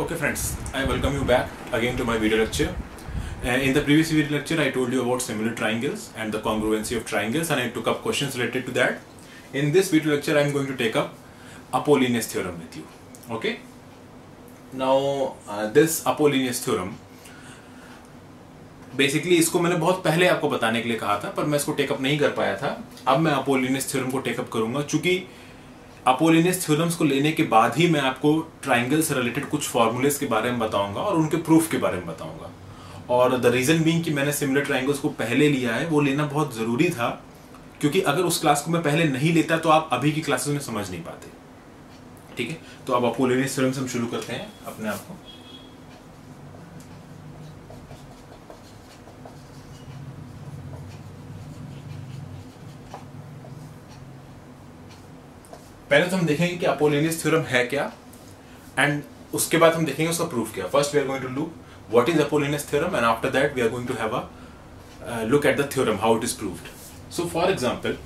Okay friends, I welcome you back again to my video lecture. In the previous video lecture I told you about similar triangles and the congruency of triangles, and I took up questions related to that. In this video lecture I am going to take up Apollonius theorem with you. Okay. Now this Apollonius theorem basically इसको मैंने बहुत पहले आपको बताने के लिए कहा था, पर मैं इसको टेकअप नहीं कर पाया था. अब मैं अपोलिनियस थ्योरम को टेकअप करूंगा, चूंकि अपोलिनियस थ्योरम्स को लेने के बाद ही मैं आपको ट्राइंगल से रिलेटेड कुछ फॉर्मूलेस के बारे में बताऊंगा और उनके प्रूफ के बारे में बताऊंगा. और द रीजन बीइंग कि मैंने सिमिलर ट्राइंगल्स को पहले लिया है, वो लेना बहुत जरूरी था, क्योंकि अगर उस क्लास को मैं पहले नहीं लेता तो आप अभी की क्लासेस में समझ नहीं पाते. ठीक है, तो अब अपोलिनियस थ्योरम से हम शुरू करते हैं अपने आप को. पहले तो हम देखेंगे कि अपोलिनियस थ्योरम है क्या, एंड उसके बाद हम देखेंगे उसका प्रूफ क्या. First we are going to look what is Apollonius theorem, and after that we are going to have a look at the theorem how it is proved. So for example,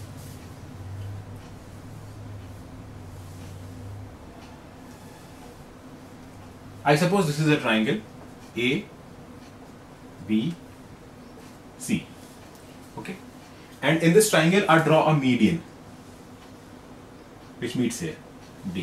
I suppose this is a triangle A, B, C. Okay, and in this triangle I draw a median which meets here D.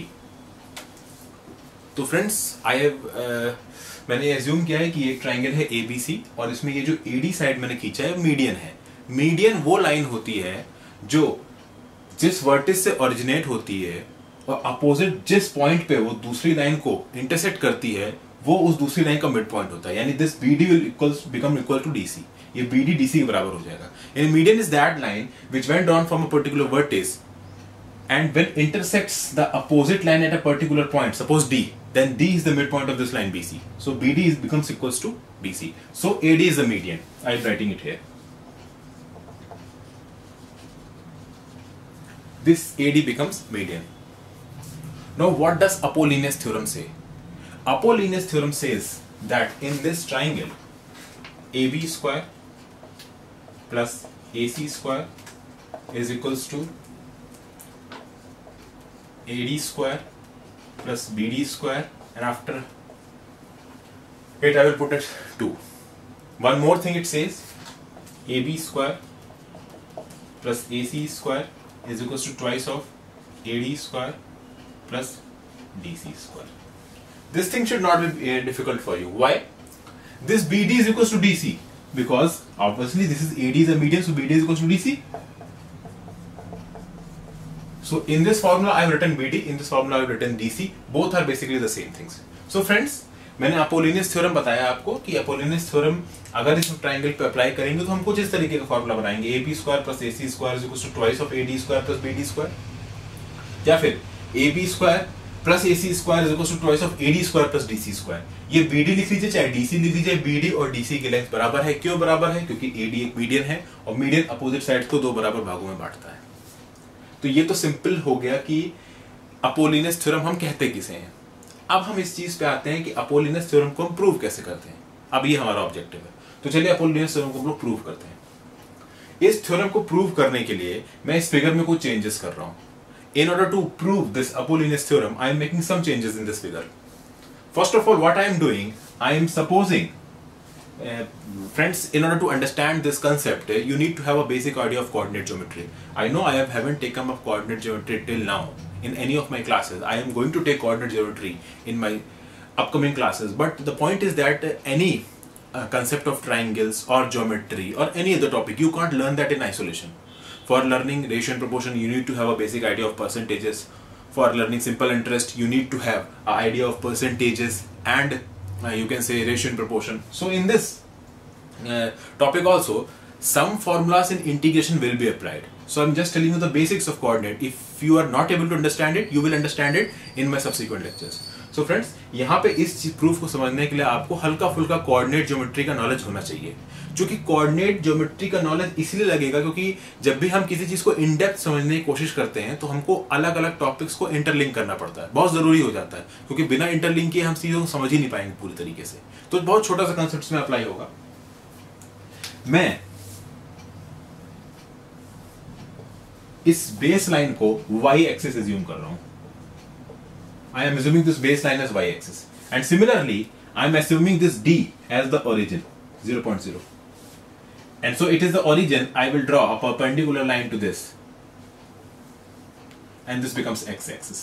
तो friends मैंने assume किया है कि ये एक triangle है ABC, और इसमें ये जो AD साइड मैंने खींचा है मीडियन है. मीडियन वो लाइन होती है जो जिस वर्टिस से ओरिजिनेट होती है और अपोजिट जिस पॉइंट पे वो दूसरी लाइन को इंटरसेक्ट करती है, वो उस दूसरी लाइन का मिड पॉइंट होता है. यानी this BD will become equal to DC. ये BD DC के बराबर हो जाएगा. And median is that line which went down from a particular vertex and when intersects the opposite line at a particular point, suppose D, then D is the midpoint of this line BC. So BD becomes equals to BC. So AD is the median. I am writing it here. This AD becomes median. Now what does Apollonius theorem say? Apollonius theorem says that in this triangle AB square plus AC square is equals to AD square plus BD square, and after it I will put it 2. One more thing it says, AB square plus AC square is equals to twice of AD square plus DC square. This thing should not be difficult for you. Why? This BD is equals to DC because obviously this is AD is a median, so BD is equals to DC. So in this formula I have written BD, in this formula I have written DC. Both are basically the same things. So friends, मैंने Apollonius theorem बताया आपको कि Apollonius theorem अगर इस triangle पे apply करेंगे तो हम कुछ इस तरीके का फॉर्मूला बनाएंगे. AB square plus AC square is equal to twice of AD square plus BD square, या फिर AB square plus AC square is equal to twice of AD square plus DC square. ये BD लिख लीजिए चाहे DC लिख लीजिए, BD और DC की लेंथ बराबर है. क्यों बराबर है? क्योंकि AD एक मीडियन है और मीडियन अपोजिट साइड को दो बराबर भागों में बांटता है. तो ये तो सिंपल हो गया कि अपोलिनियस थ्योरम हम कहते किसे हैं. अब हम इस चीज पे आते हैं कि अपोलिनियस थ्योरम को हम प्रूव कैसे करते हैं. अब ये हमारा ऑब्जेक्टिव है. तो चलिए अपोलिनियस थ्योरम को हम लोग प्रूव करते हैं. इस थ्योरम को प्रूव करने के लिए मैं इस फिगर में कुछ चेंजेस कर रहा हूं. In order to prove this Apollonius theorem, I am making some changes in this figure. First of all, what I am doing, I am supposing, friends, in order to understand this concept, you need to have a basic idea of coordinate geometry. I know I haven't taken up coordinate geometry till now in any of my classes. I am going to take coordinate geometry in my upcoming classes. But the point is that any concept of triangles or geometry or any other topic, you can't learn that in isolation. For learning ratio and proportion, you need to have a basic idea of percentages. For learning simple interest, you need to have an idea of percentages and you can say ratio and proportion. So in this topic also, some formulas in integration will be applied. So I'm just telling you the basics of coordinate. If you are not able to understand it, you will understand it in my subsequent lectures. So friends, यहाँ पे इस proof को समझने के लिए आपको हल्का फुल्का कोऑर्डिनेट ज्योमेट्री का नॉलेज होना चाहिए. क्योंकि कोऑर्डिनेट ज्योमेट्री का नॉलेज इसलिए लगेगा क्योंकि जब भी हम किसी चीज को इन डेप्थ समझने की कोशिश करते हैं तो हमको अलग अलग टॉपिक्स को इंटरलिंक करना पड़ता है. बहुत जरूरी हो जाता है, क्योंकि बिना इंटरलिंक किए हम चीजों को समझ ही नहीं पाएंगे पूरी तरीके से. तो बहुत छोटा सा कंसेप्ट में अप्लाई होगा. मैं इस बेस लाइन को y एक्सिस एज्यूम कर रहा हूं. I am assuming this baseline as y axis. And similarly, I'm assuming this D as the origin, 0.0. And so it is the origin. I will draw a perpendicular line to this. And this becomes x-axis.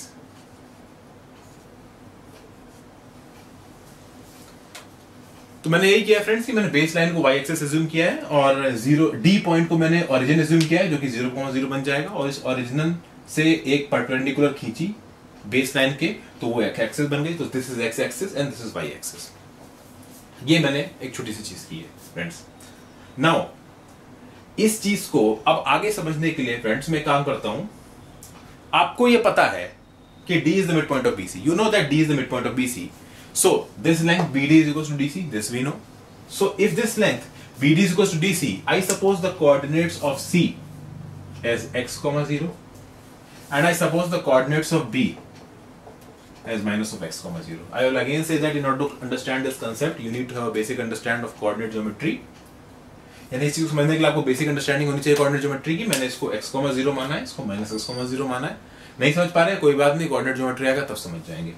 तो मैंने यही किया friends कि मैंने base line को y axis assume किया है और 0 D पॉइंट को मैंने ओरिजिन एज्यूम किया है जो कि 0,0 बन जाएगा और इस ओरिजिन से एक परपेंडिकुलर खींची बेस लाइन के तो वो x एक्सिस बन गई। तो this is x axis and this is y axis. ये मैंने एक छोटी सी चीज की है फ्रेंड्स। नाउ इस चीज को अब आगे समझने के लिए फ्रेंड्स मैं काम करता हूं। आपको ये पता है कि D is the midpoint of BC. You know that D is the midpoint of BC. So this length BD is equals to DC. This we know. So if this length BD is equals to DC, I suppose the coordinates of C as x, 0 and I suppose the coordinates of B as minus of x, 0. I will again say that in order to understand this concept, you need to have a basic understanding of coordinate geometry. यानी इस चीज को समझने के लिए आपको basic understanding होनी चाहिए कोऑर्डिनेट ज्योमेट्री की। मैंने इसको x, 0 माना है, इसको माइनस x, 0 माना है। नहीं समझ पा रहे हैं कोई बात नहीं, कोऑर्डिनेट ज्योमेट्री आएगा तब समझ जाएंगे।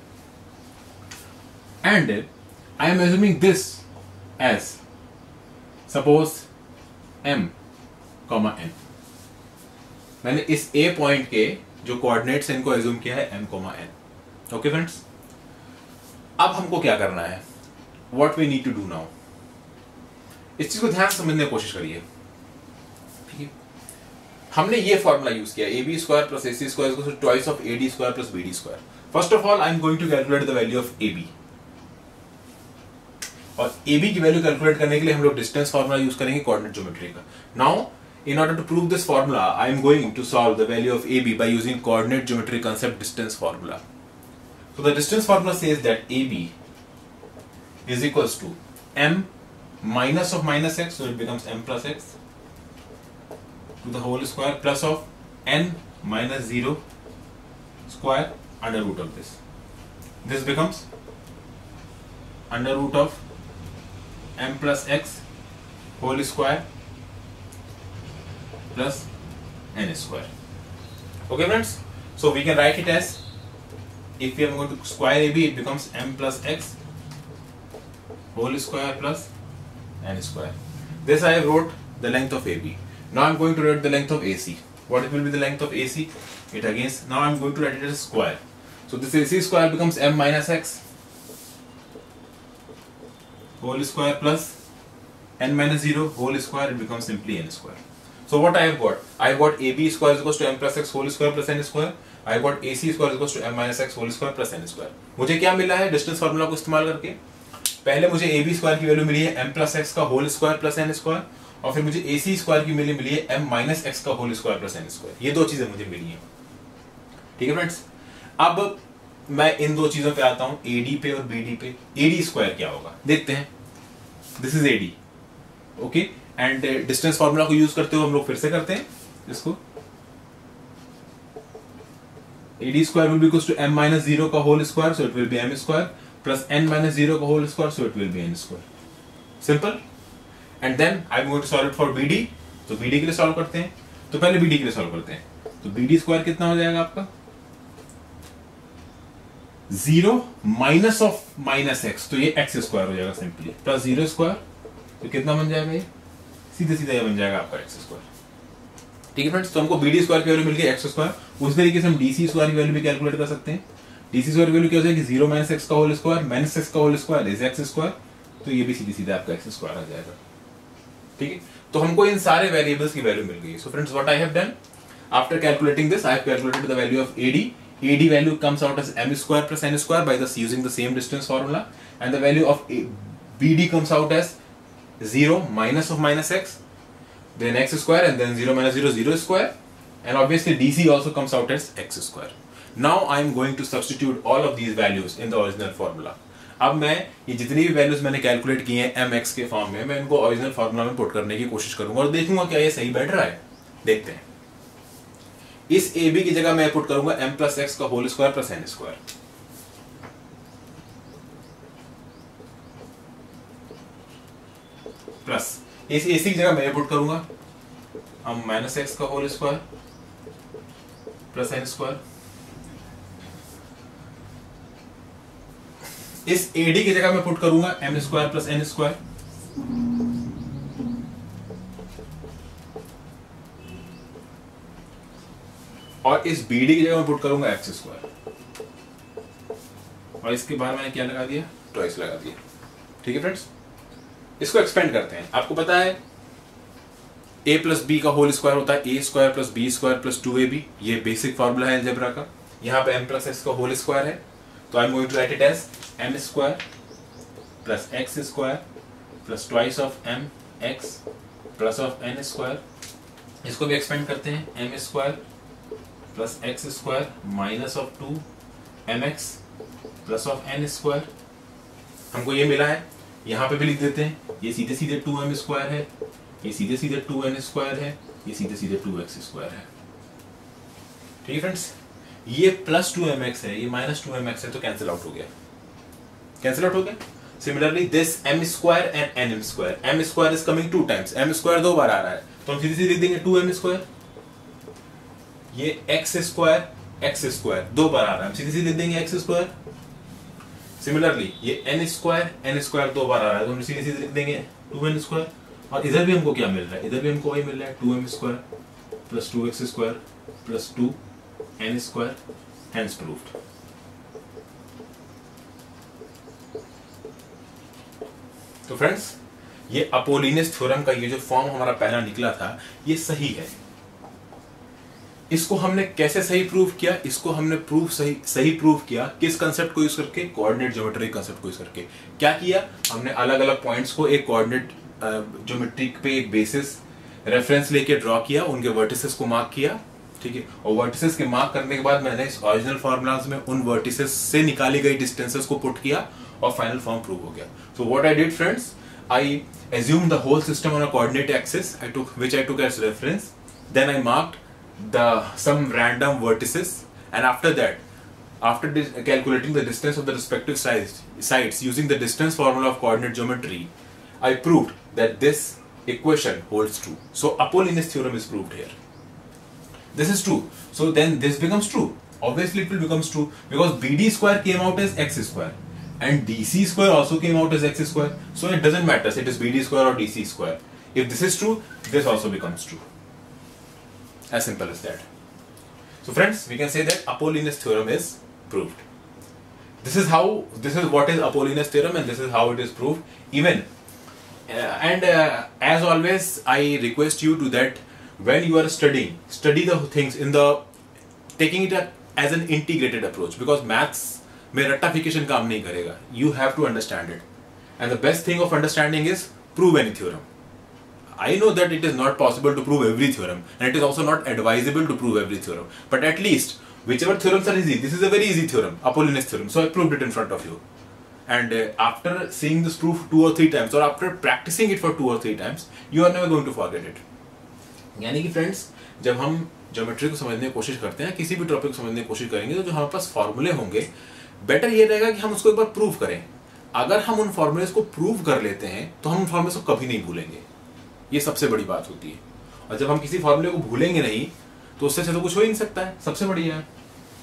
And I am assuming this as suppose m, n। मैंने इस a पॉइंट के जो कोऑर्डिनेट्स हैं इनको अज्यूम किया है m, n। ओके फ्रेंड्स, अब हमको क्या करना है, what we need to do now. इस चीज को ध्यान से समझने की कोशिश करिए। ठीक है, हमने ये फॉर्मूला यूज किया AB square plus AC square equals to twice of AD square plus BD square. First of all I am going to calculate the value of AB और AB की वैल्यू कैलकुलेट करने के लिए हम लोग distance formula use करेंगे coordinate geometry का। Now in order to prove this formula I am going to solve the value of AB by using coordinate geometry concept distance formula. So the distance formula says that AB is equals to m minus of minus x, so it becomes m plus x to the whole square plus of n minus 0 square under root of this. This becomes under root of m plus x whole square plus n square. Okay friends, so we can write it as, if we are going to square AB, it becomes m plus x whole square plus n square. This I wrote the length of AB. Now I am going to write the length of AC. What will be the length of AC? It again, now I am going to write it as square. So this AC square becomes m minus x whole square plus n minus 0 whole square, it becomes simply n square. So what I have got? I have got AB square is equals to m plus x whole square plus n square. I have got AC square is equals to m minus x whole square plus n square. मुझे क्या मिला है distance formula को इस्तेमाल करके? पहले मुझे AB square की वैल्यू मिली है m प्लस एक्स का whole square plus n square और फिर मुझे AC स्क्वायर की वैल्यू मिली है m माइनस एक्स का whole square plus n square. ये दो चीजें मुझे मिली हैं। ठीक है फ्रेंड्स, अब मैं इन दो चीजों पे आता हूं, AD पे और BD पे। AD स्क्वायर क्या होगा देखते हैं। This is AD, okay, and distance formula को यूज करते हुए हम लोग फिर से करते हैं इसको। AD square will be equals to m minus 0 का whole square, so it will be m square plus n minus 0 का whole square, so it will be n square. Simple. And then I am going to solve it for BD। तो BD के लिए solve करते हैं, तो पहले BD के लिए सॉल्व करते हैं। तो BD स्क्वायर कितना हो जाएगा आपका 0 माइनस ऑफ माइनस एक्स, तो ये x स्क्वायर हो जाएगा सिंपली, प्लस 0 स्क्वायर, तो कितना बन जाएगा ये सीधे सीधा ये बन जाएगा आपका x स्क्वायर। ठीक है फ्रेंड्स, तो हमको BD स्क्वायर की वैल्यू मिल गई x स्क्वायर। उस तरीके से हम DC स्क्वायर की वैल्यू भी कैलकुलेट कर सकते हैं। DC स्क्वायर की वैल्यू क्या हो जाएगी 0 माइनस एक्स का होल स्क्वायर माइनस एक्स का whole square is x square, तो ये भी सीधे सीधा आपका x स्क्वायर आ जाएगा। ठीक है, तो हमको इन सारे वेरिएबल्स की वैल्यू मिल गई। So friends, what I have done after calculating this, I have calculated the value of AD. AD value comes out as m square plus n square by thus using the same distance formula, and the value of BD comes out as 0 minus of minus x, then x square, and then 0 minus 0 0 square, and obviously DC also comes out as x square. Now I am going to substitute all of these values in the original formula. अब मैं ये जितनी भी values मैंने calculate की हैं mx के form में, मैं इनको ओरिजिनल फार्मूला में पुट करने की कोशिश करूंगा और देखूंगा क्या ये सही बैठ रहा है। देखते हैं। इस AB की जगह मैं पुट करूंगा m प्लस एक्स का whole square plus n square, plus इस AC की जगह मैं पुट करूंगा हम माइनस एक्स का whole square plus n square, इस AD की जगह मैं पुट करूंगा m square plus n square, और इस BD की जगह मैं पुट करूंगा x स्क्वायर, और इसके बाहर मैंने क्या लगा दिया, ट्वाइस लगा दिया। ठीक है फ्रेंड्स, इसको एक्सपेंड करते हैं। आपको पता है a प्लस बी का होल स्क्वायर होता है a square plus B square plus 2ab, ये बेसिक फॉर्मूला है अलजेब्रा का। यहाँ पे m प्लस x का होल स्क्वायर है, तो I am going to write it as m square plus x square plus twice of m x plus of n square. इसको भी एक्सपेंड करते हैं, m square plus x square minus of 2 mx plus of n square. हमको ये मिला है, यहाँ पे भी लिख देते हैं, ये सीधे सीधे 2m स्क्वायर है, ये सीधे सीधे 2n स्क्वायर है, ये सीधे सीधे 2x स्क्वायर है। ठीक है फ्रेंड्स, ये प्लस 2mx है, ये माइनस 2mx है, तो कैंसिल आउट हो गया, कैंसिल आउट हो गया। Similarly this m square and n square, m square is coming 2 times, m square 2 बार आ रहा है, तो हम सीधे सीधे लिख देंगे 2m स्क्वायर। ये x स्क्वायर 2 बार आ रहा है, हम सीधे सीधे लिख देंगे x स्क्वायर। सिमिलरली ये n स्क्वायर 2 बार आ रहा है, तो हम सीधे सीधे लिख देंगे 2n स्क्वायर। और इधर भी हमको क्या मिल रहा है, इधर भी हमको वही मिल रहा है, 2m square plus 2x square plus 2n square, hence proved. तो फ्रेंड्स, ये अपोलिनियस थ्योरम का ये जो फॉर्म हमारा पहला निकला था, ये सही है। इसको हमने कैसे सही प्रूव किया, इसको हमने सही प्रूव किया किस कंसेप्ट को यूज करके, कोऑर्डिनेट ज्योमेट्री कंसेप्ट को यूज करके। क्या किया हमने, अलग अलग पॉइंट्स को एक कोऑर्डिनेट ज्योमेट्री पे एक बेसिस रेफरेंस लेके ड्रॉ किया, उनके वर्टिसेस को मार्क किया। ठीक है, और वर्टिसेस के मार्क करने के बाद मैंने इस ओरिजिनल फॉर्मूलाज में उन वर्टिसेस से निकाली गई डिस्टेंसेस को पुट किया और फाइनल फॉर्म प्रूव हो गया। So what I did friends, I assumed the whole system on a coordinate axis which I took as reference, then I marked some random vertices, and after that, after calculating the distance of the respective sides using the distance formula of coordinate geometry, I proved that this equation holds true. So Apollonius theorem is proved here. This is true, so then this becomes true. Obviously it will become true because BD square came out as x square and DC square also came out as x square, so it doesn't matter if it is BD square or DC square. If this is true, this also becomes true. As simple as that. So friends, we can say that Apollonius theorem is proved. This is what is Apollonius theorem, and this is how it is proved. Even as always, I request you to that when you are studying, study the things in the taking it as an integrated approach, because maths में rectification काम नहीं करेगा. You have to understand it, and the best thing of understanding is prove any theorem. I know that it is not possible to prove every theorem, and it is also not advisable to prove every theorem. But at least whichever theorems are easy, this is a very easy theorem, Apollonius theorem. So I proved it in front of you. And after seeing this proof 2 or 3 times, or after practicing it for 2 or 3 times, you are never going to forget it. यानी कि friends, जब हम geometry को समझने की कोशिश करते हैं, किसी भी टॉपिक को समझने की कोशिश करेंगे, तो जो हमारे पास फॉर्मूले होंगे, बेटर ये रहेगा कि हम उसको एक बार प्रूव करें. अगर हम उन फॉर्मूलेस को प्रूव कर लेते हैं तो हम उन फॉर्मूलेस को कभी नहीं भूलेंगे. ये सबसे बड़ी बात होती है. और जब हम किसी फॉर्मूले को भूलेंगे नहीं, तो उससे तो कुछ हो ही नहीं सकता है. सबसे बढ़िया है.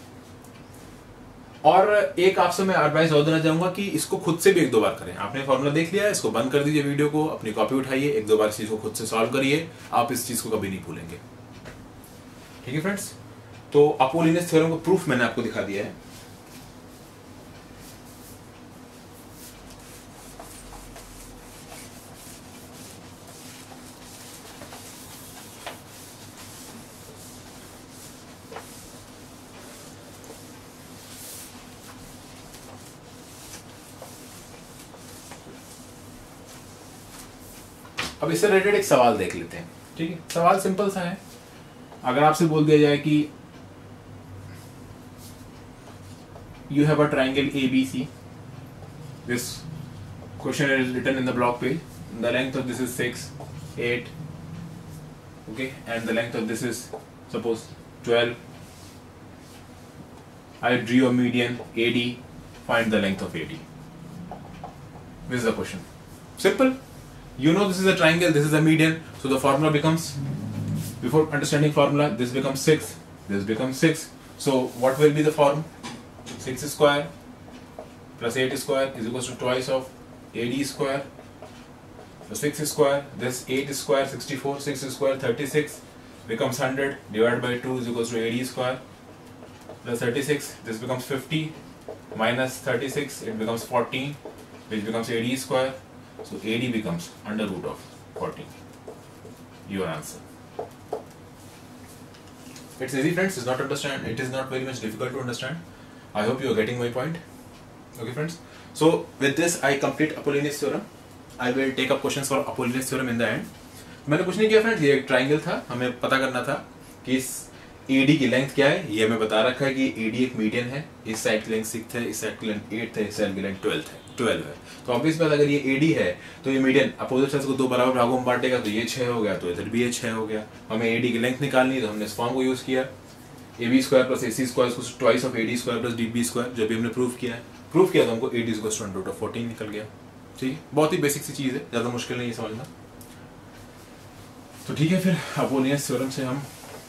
और एक आपसे मैं एडवाइस और देना चाहूंगा कि इसको खुद से भी 1-2 बार करें. आपने फॉर्मूला देख लिया है, इसको बंद कर दीजिए वीडियो को, अपनी कॉपी उठाइए, 1-2 बार इस चीज को खुद से सॉल्व करिए. आप इस चीज को कभी नहीं भूलेंगे. ठीक है फ्रेंड्स, तो अपोलिनियस थ्योरम का प्रूफ मैंने आपको दिखा दिया है. अब इससे रिलेटेड एक सवाल देख लेते हैं. ठीक है, सवाल सिंपल सा है. अगर आपसे बोल दिया जाए कि you have a triangle ABC, this question is written in the block page, the length of this is 6, 8, okay, and the length of this is suppose 12. I drew a median AD, find the length of AD. This is the question. Simple. You know this is a triangle, this is a median, so the formula becomes, before understanding formula, this becomes 6, this becomes 6. So what will be the form? 6 square plus 8 square is equals to twice of AD square plus 6 square. This 8 square 64, 6 square 36 becomes 100 divided by 2 is equals to AD square plus 36. This becomes 50 minus 36, it becomes 14, which becomes AD square. So AD becomes under root of 14. Your answer. It's easy, friends. It is not very much difficult to understand. I hope you are getting my point. Okay, friends. So with this I complete Apollonius theorem. I will take up questions for Apollonius theorem in the end. मैंने कुछ नहीं किया friends, ये एक triangle था, हमें पता करना था कि इस AD की लेंथ क्या है। ये हमें बता रखा है कि AD एक मीडियन है, इस साइड की लेंथ 6 है, इस साइड की लेंथ 8 है, इस साइड की लेंथ 12 है। तो ऑब्वियस बात, अगर ये AD है तो ये मीडियन अपोजिट साइड्स को दो बराबर भागों में बांटेगा, तो ये 6 हो गया, तो इधर भी ये 6 हो गया। हमें AD की लेंथ निकालनी है तो हमने इस फॉर्म को यूज किया, AB square plus AC square equals to twice of AD square plus DB square, जो भी हमने प्रूव किया है। प्रूव किया तो हमको AD equals to under root of 14 निकल गया। ठीक है, बहुत ही बेसिक सी चीज है, ज्यादा मुश्किल नहीं है समझना। तो ठीक है, फिर अपोलिनियस थ्योरम से हम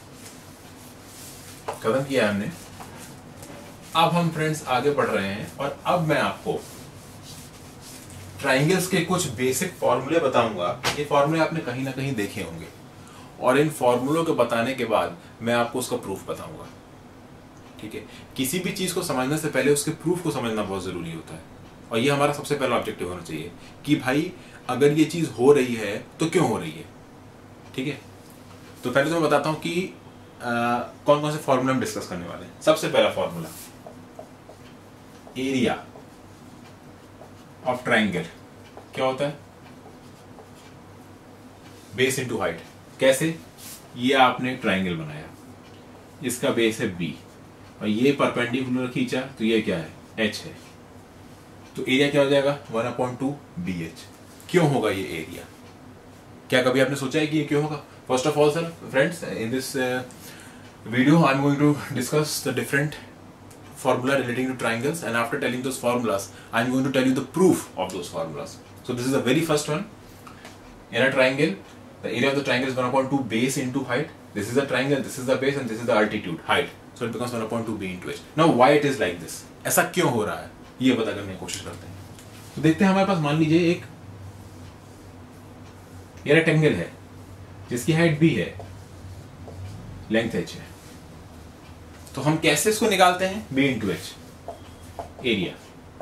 खत्म किया हमने। अब हम फ्रेंड्स आगे बढ़ रहे हैं और अब मैं आपको ट्राइंगल्स के कुछ बेसिक फॉर्मूले बताऊंगा। ये फॉर्मूले आपने कहीं ना कहीं देखे होंगे और इन फॉर्मूलों के बताने के बाद मैं आपको उसका प्रूफ बताऊंगा। ठीक है, किसी भी चीज को समझने से पहले उसके प्रूफ को समझना बहुत जरूरी होता है और ये हमारा सबसे पहला ऑब्जेक्टिव होना चाहिए कि भाई अगर ये चीज हो रही है तो क्यों हो रही है। ठीक है, तो पहले तो मैं बताता हूं कि कौन कौन से फॉर्मूला हम डिस्कस करने वाले हैं। सबसे पहला फॉर्मूला, एरिया ऑफ ट्राइंगल क्या होता है? Base into height. कैसे? ये आपने ट्राइंगल बनाया, इसका बेस है b और ये परपेंडिकुलर खींचा तो ये क्या है? h है, तो एरिया क्या हो जाएगा? 1/2 BH। क्यों होगा ये एरिया? क्या कभी आपने सोचा है कि ये क्यों होगा? First of all sir friends, in this video I am going to discuss the different formula relating to triangles, and after telling those formulas I am going to tell you the proof of those formulas. So this is the very first one. In a triangle, the area of the triangle is 1/2 base into height. This is the triangle, this is the base, and this is the altitude, height. So it becomes 1/2 b into h. Now why it is like this? ऐसा क्यों हो रहा है, ये पता करने की कोशिश करते हैं। तो देखते हैं, हमारे पास मान लीजिए एक ये रेक्टेंगल है जिसकी हाइट b है, लेंथ h है। तो हम कैसे इसको निकालते हैं? b into H, area.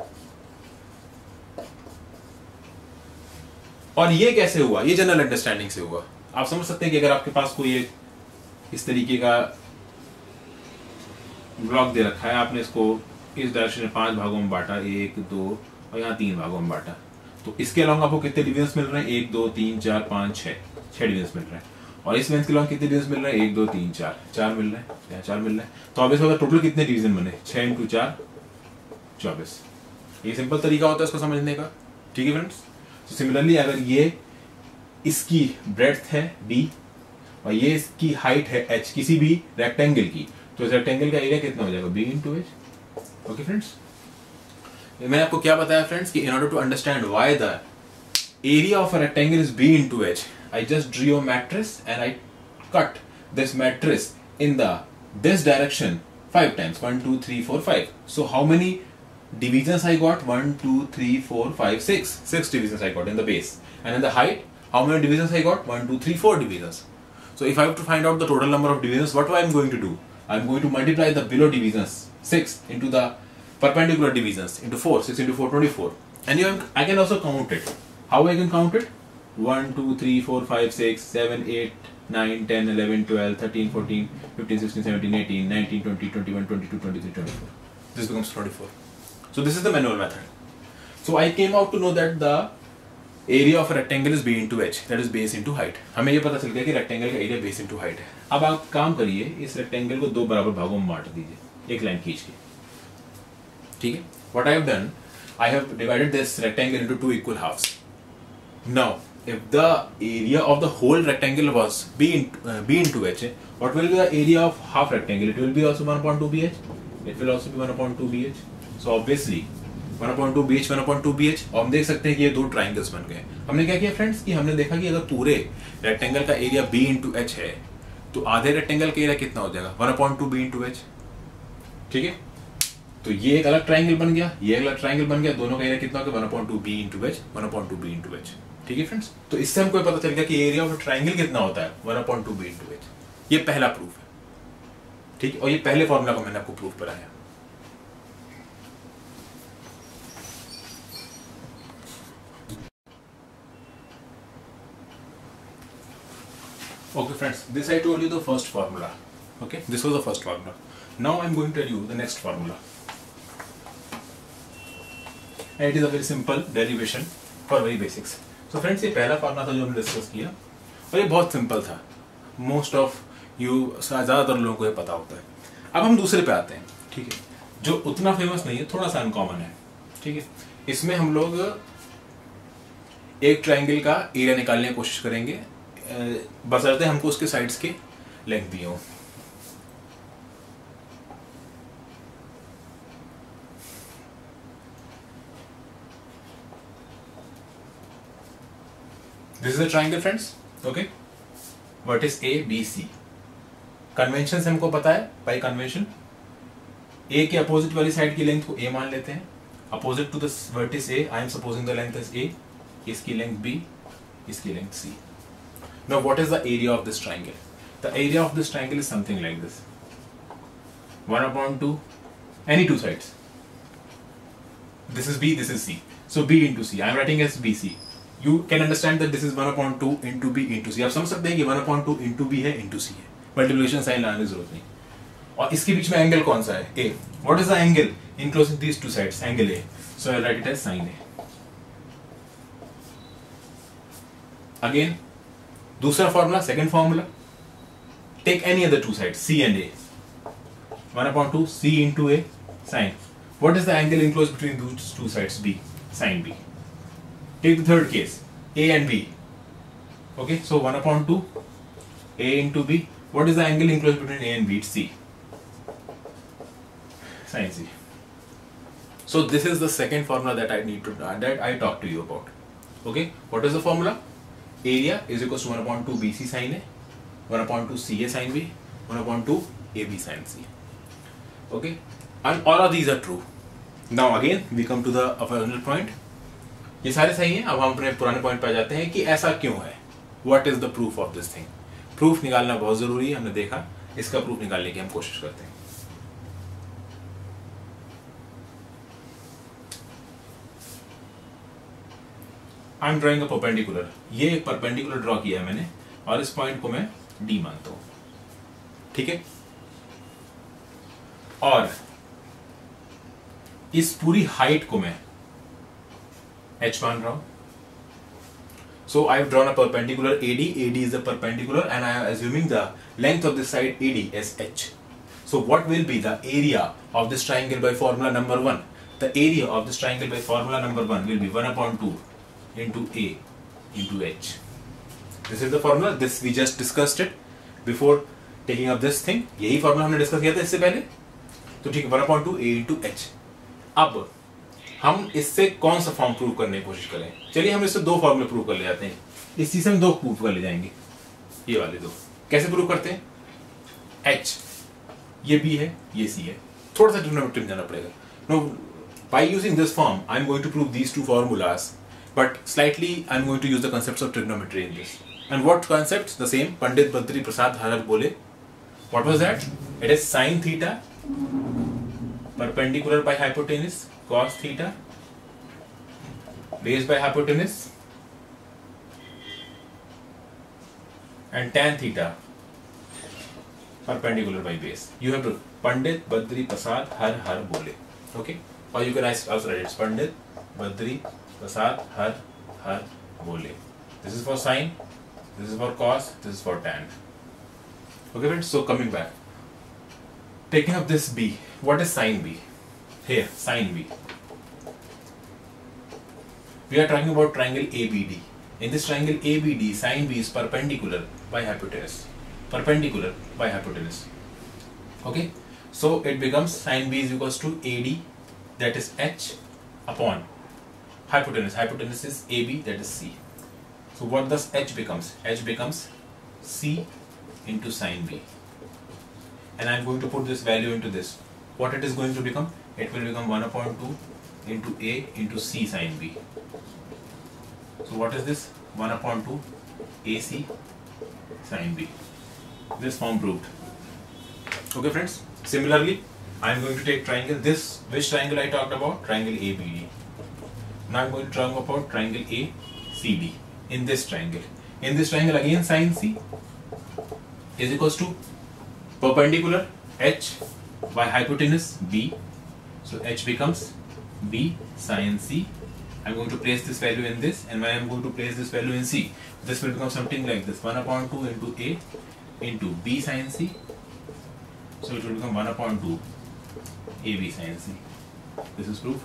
और ये कैसे हुआ? ये जनरल अंडरस्टैंडिंग से हुआ। आप समझ सकते हैं कि अगर आपके पास कोई इस तरीके का ब्लॉक दे रखा है, आपने इसको इस डायरेक्शन में 5 भागों में बांटा, 1 2 और यहाँ 3 भागों में बांटा, तो इसके अलावा आपको कितने डिवीजन मिल रहे हैं? 1 2 3 4 5 6 डिवीजन मिल रहे हैं। और इस लेंथ के लॉन्ग कितने डिवीजन मिल रहे हैं? 1 2 3 4 मिल रहे हैं, यहाँ 4 मिल रहे हैं। तो अब इसका टोटल कितने डिवीजन बने? 6 × 4 24। ये सिंपल तरीका होता है इसको समझने का। ठीक है फ्रेंड्स, तो सिमिलरली अगर ये इसकी ब्रेड्थ है d और ये इसकी हाइट है h किसी भी रेक्टेंगल की, तो इस रेक्टेंगल का एरिया कितना हो जाएगा? b into h। Okay friends, मैंने आपको क्या बताया फ्रेंड्स कि in order to understand why the area of a rectangle is b into h, I just drew a matrix and I cut this matrix in this direction 5 times. 1 2 3 4 5. So how many divisions I got? 1 2 3 4 5 6. 6 divisions I got in the base. And in the height, how many divisions I got? 1 2 3 4 divisions. So if I have to find out the total number of divisions, what I am going to do? I am going to multiply the below divisions 6 into the perpendicular divisions into 4. 6 into 4 24. And I can also count it. How I can count it? 1 2 3 4 5 6 7 8 9 10 11 12 13 14 15 16 17 18 19 20 21 22 23 24. This becomes 24. So this is the manual method. So I came out to know that the area of a rectangle is b into h, that is base into height. हमें ये पता चल गया कि rectangle का area base into height है। अब आप काम करिए, इस रेक्टेंगल को 2 बराबर भागों में बांट दीजिए एक लाइन खींच के। ठीक है, what I have done, I have divided this rectangle into 2 equal halves. Now if the area of the whole rectangle was b into h, what will be the area of half rectangle? It will be also 1/2 bh. It will also be 1/2 bh. So obviously 1/2 bh 1/2 bh। और हम देख सकते हैं कि ये दो triangles बन गए। हमने क्या किया फ्रेंड्स कि हमने देखा कि अगर पूरे रेक्टेंगल का एरिया b into h है तो आधे रेक्टेंगल का एरिया कितना हो जाएगा? 1/2 b into h। ठीक है, तो ये एक अलग ट्राइंगल बन गया, ये अलग ट्राइंगल बन गया, दोनों का एरिया कितना हो गया 1/2 b into h, 1/2 b into h। ठीक है फ्रेंड्स, तो इससे हमको पता चल गया कि एरिया ऑफ ट्राइंगल कितना होता है 1/2 b into h। ये पहला प्रूफ है, ठीक है, और ये पहले फॉर्मूला को मैंने आपको प्रूफ कराया। Okay friends, this I told you the first formula. Okay, this was the first formula. Now I am going to tell you the next formula. And it is a very simple derivation for very basics. So friends, ये पहला formula था जो हमने discuss किया और ये बहुत simple था। मोस्ट ऑफ यू, ज़्यादातर लोगों को ये पता होता है। अब हम दूसरे पे आते हैं, ठीक है, जो उतना फेमस नहीं है, थोड़ा सा अनकॉमन है। ठीक है, इसमें हम लोग एक ट्राइंगल का एरिया निकालने की कोशिश करेंगे, बशर्ते हमको उसके साइड्स के लेंथ दिए हो। This is a triangle friends, okay, vertices A B C. Convention हमको पता है, बाय कन्वेंशन ए के अपोजिट वाली साइड की लेंथ को ए मान लेते हैं। Opposite to the vertex A, I am supposing the length is A, इसकी लेंथ बी, इसकी length C. Now what is the area of this triangle? The area of this triangle is something like this, 1/2, any two sides. This is B, this is C. So B into C, I am writing as BC. You can understand that this is 1/2 into B into C. आप समझ सकते हैं कि 1/2 into B है into C है, multiplication sign लाने की जरूरत नहीं। और इसके बीच में एंगल कौन सा है? A. What is the angle enclosing these two sides? Angle A. So I write it as sin A. Again, दूसरा formula, second formula, take any other two side C and A, 1/2 C into A sin. What is the angle enclosed between those two sides? B, sin B. Take the third case, A and B. Okay, so 1/2 A into B. What is the angle enclosed between A and B? It's C, sin C. So this is the second formula that I talk to you about. Okay, what is the formula? Area is equals to 1/2 BC sin A, 1/2 CA sin B, 1/2 AB sin C. Okay, and all of these are true. Now again we come to the original point. ये सारे सही हैं। अब हम अपने पुराने point पे आ जाते हैं कि ऐसा क्यों है। What is the proof of this thing? Proof निकालना बहुत जरूरी है, हमने देखा। इसका प्रूफ निकालने की हम कोशिश करते हैं। I am drawing a perpendicular. ये एक परपेंडिकुलर ड्रॉ किया है मैंने और इस पॉइंट को मैं डी मानता हूं, ठीक है, और इस पूरी हाइट को मैं h मान रहा हूं। So I have drawn a perpendicular AD is the perpendicular and I am assuming the length of this side AD as h. So what will be the area of this triangle by formula number 1? The area of this triangle by formula number 1 will be 1/2 into A into H. This is the formula. This we just discussed it before taking up this thing. यही formula हमने discuss किया था इससे पहले। तो ठीक है, 1/2 A into H। अब हम इससे कौन सा फॉर्म प्रूव करने की कोशिश करें? चलिए हम इससे दो फॉर्मूले प्रूव कर ले जाते हैं। इस चीज से हम दो प्रूव कर ले जाएंगे, ये वाले दो। कैसे प्रूव करते हैं? H, ये B है, ये C है। थोड़ा सा ट्रिग्नोमेट्री में जाना पड़ेगा। No, by using this form, I am going to prove these two formulas. But slightly I am going to use the concepts of trigonometry in this. And what concepts? The same. Pandit Badri Prasad Harar bole. What was that? It is sin theta perpendicular by hypotenuse, cos theta base by hypotenuse, and tan theta perpendicular by base. You have to Pandit Badri Prasad Har bole. Okay? Or you can also write it Pandit Badri Prasad Har bole. This is for sin, this is for cos, this is for tan. Okay friends, so coming back, taking up this B, what is sin B? Here, sin B. We are talking about triangle ABD. In this triangle ABD, sin B is perpendicular by hypotenuse. Perpendicular by hypotenuse. Okay, so it becomes sin B is equals to AD, that is H, upon hypotenuse. Hypotenuse is AB, that is C. So what does H becomes? H becomes C into sin B. And I am going to put this value into this. What it is going to become? it will become 1/2 into A into C sin B. So what is this? 1/2 AC sin B. This form proved. Okay friends, similarly I am going to take triangle, which triangle I talked about? Triangle ABD. Now I am going to talk about triangle ACD. In this triangle again sin C is equals to perpendicular H by hypotenuse B. So H becomes B sin C. I am going to place this value in this, and when I am going to place this value in C, this will become something like this: 1/2 into A into B sin C. So it will become 1/2 AB sin C. This is proof.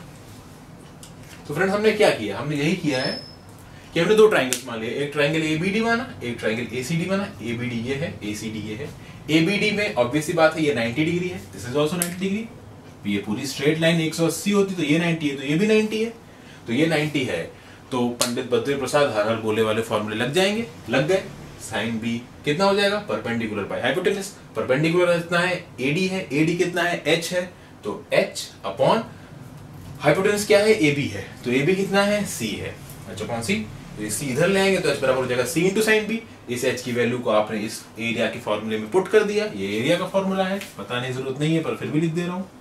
तो friends हमने क्या किया? हमने यही किया है कि हमने दो ट्राइंगल्स मान लिए, एक ट्राइंगल ABD माना, एक ट्राइंगल ACD माना. ABD ये है, ACD ये है. ABD में ऑब्वियसली बात है ये 90 डिग्री है, दिस इज आल्सो 90 डिग्री. ये पूरी स्ट्रेट लाइन 180 होती तो ये 90 है, तो ये भी 90 है. तो ये 90 है, तो पंडित बद्री प्रसाद हर हर बोले वाले फॉर्मूले लग जाएंगे, लग गए. साइन बी कितना हो जाएगा? Perpendicular by hypotenuse. परपेंडिकुलर कितना है? AD है. AD कितना है? H है. तो H अपॉन हाइपोटेनस क्या है? AB है. तो AB कितना है? C है. H upon C. तो C इधर ले आएंगे तो H बराबर हो जाएगा C इंटू साइन बी. इस H की वैल्यू को आपने इस एरिया के फॉर्मूले में पुट कर दिया. ये एरिया का फॉर्मूला है, बताने की जरूरत नहीं है, पर फिर भी लिख दे रहा हूँ.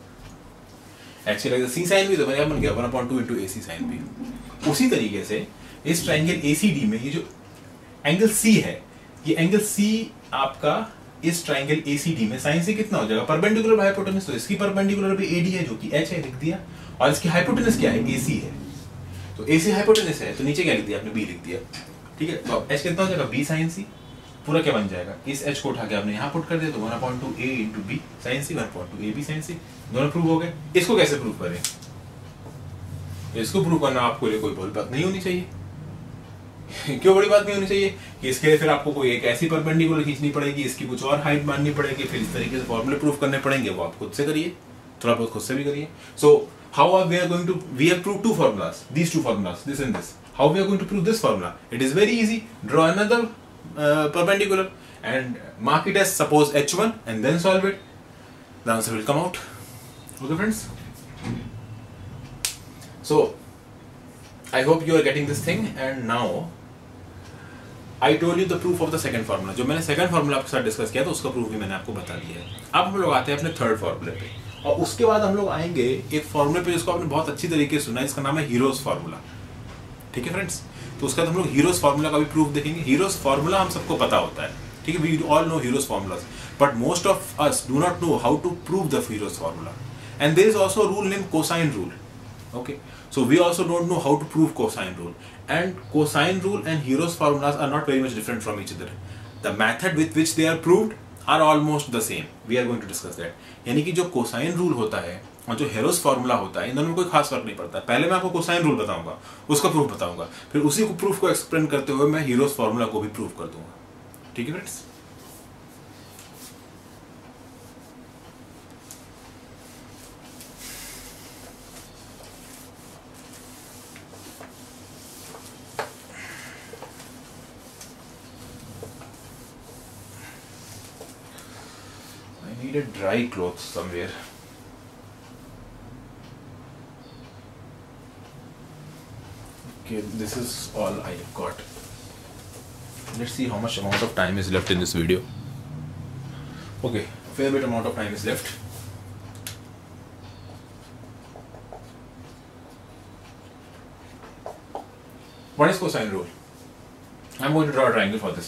H की लगेगा C साइन बी, तो मेरा बन गया 1/2 इंटू AC साइन बी. उसी तरीके से इस ट्राइंगल ACD में ये जो एंगल C है, ये एंगल C आपका इस ट्राइंगल ACD में साइन से कितना हो जाएगा? Perpendicular by hypotenuse. तो इसकी परपेंडिकुलर भी AD है जो कि H है, लिख दिया. और इसकी हाइपोटेनस क्या है? AC है. तो AC हाइपोटेनस है, तो नीचे क्या लिख दिया आपने? B लिख दिया. ठीक है. तो H कितना हो जाएगा? B sin C. पूरा क्या बन जाएगा? इस H को उठा के आपने यहाँ पुट कर दिया, तो 1/2 A into B sin C, 1/2 AB sin C. दोनों प्रूव हो गए. इसको कैसे प्रूव करें? इसको प्रूव करना आपको लिए कोई बड़ी बात नहीं होनी चाहिए. क्यों बड़ी बात नहीं होनी चाहिए? कि इसके लिए फिर आपको कोई एक ऐसी परपेंडिकुलर खींचनी पड़ेगी, इसकी कुछ और हाइट माननी पड़ेगी, फिर इस तरीके से फॉर्मूले प्रूफ करने पड़ेंगे. वो आप खुद से करिए, थोड़ा बहुत खुद से भी करिए. सो how we are going to, we have proved two formulas, these two formulas, this and this. How we are going to prove this formula? It is very easy. Draw another perpendicular and mark it as suppose H1 and then solve it. The answer will come out. Okay friends? So I hope you are getting this thing. And now I told you the proof of the second formula. जो मैंने second formula आपके साथ discuss किया था उसका proof भी मैंने आपको बता दिया है. अब हम लोग आते हैं अपने थर्ड फॉर्मूले पे, और उसके बाद हम लोग आएंगे एक फॉर्मूले पे जिसको आपने बहुत अच्छी तरीके से सुना है, इसका नाम है हीरोज फार्मूला. ठीक है फ्रेंड्स? तो उसका हम लोग हीरोज फार्मूला का भी प्रूफ देखेंगे. हीरोज फार्मूला हम सबको पता होता है, ठीक है, we all know hero's formulas, but most of us do not know how to prove the hero's formula. And there is also a rule named cosine rule. Okay, so we also don't know how to prove cosine rule, and cosine rule and Hero's formulas are not very much different from each other. The method with which they are proved are almost the same. We are going to discuss that. यानी कि जो cosine rule होता है और जो Hero's formula होता है, इन दोनों में कोई खास फर्क नहीं पड़ता. पहले मैं आपको cosine rule बताऊंगा, उसका प्रूफ बताऊंगा, फिर उसी को प्रूफ को एक्सप्लेन करते हुए मैं Hero's formula को भी प्रूफ कर दूंगा. ठीक है friends? Need a dry cloth somewhere. Okay, this is all I have got. Let's see how much amount of time is left in this video. Okay, fair bit amount of time is left. What is cosine rule? I'm going to draw a triangle for this.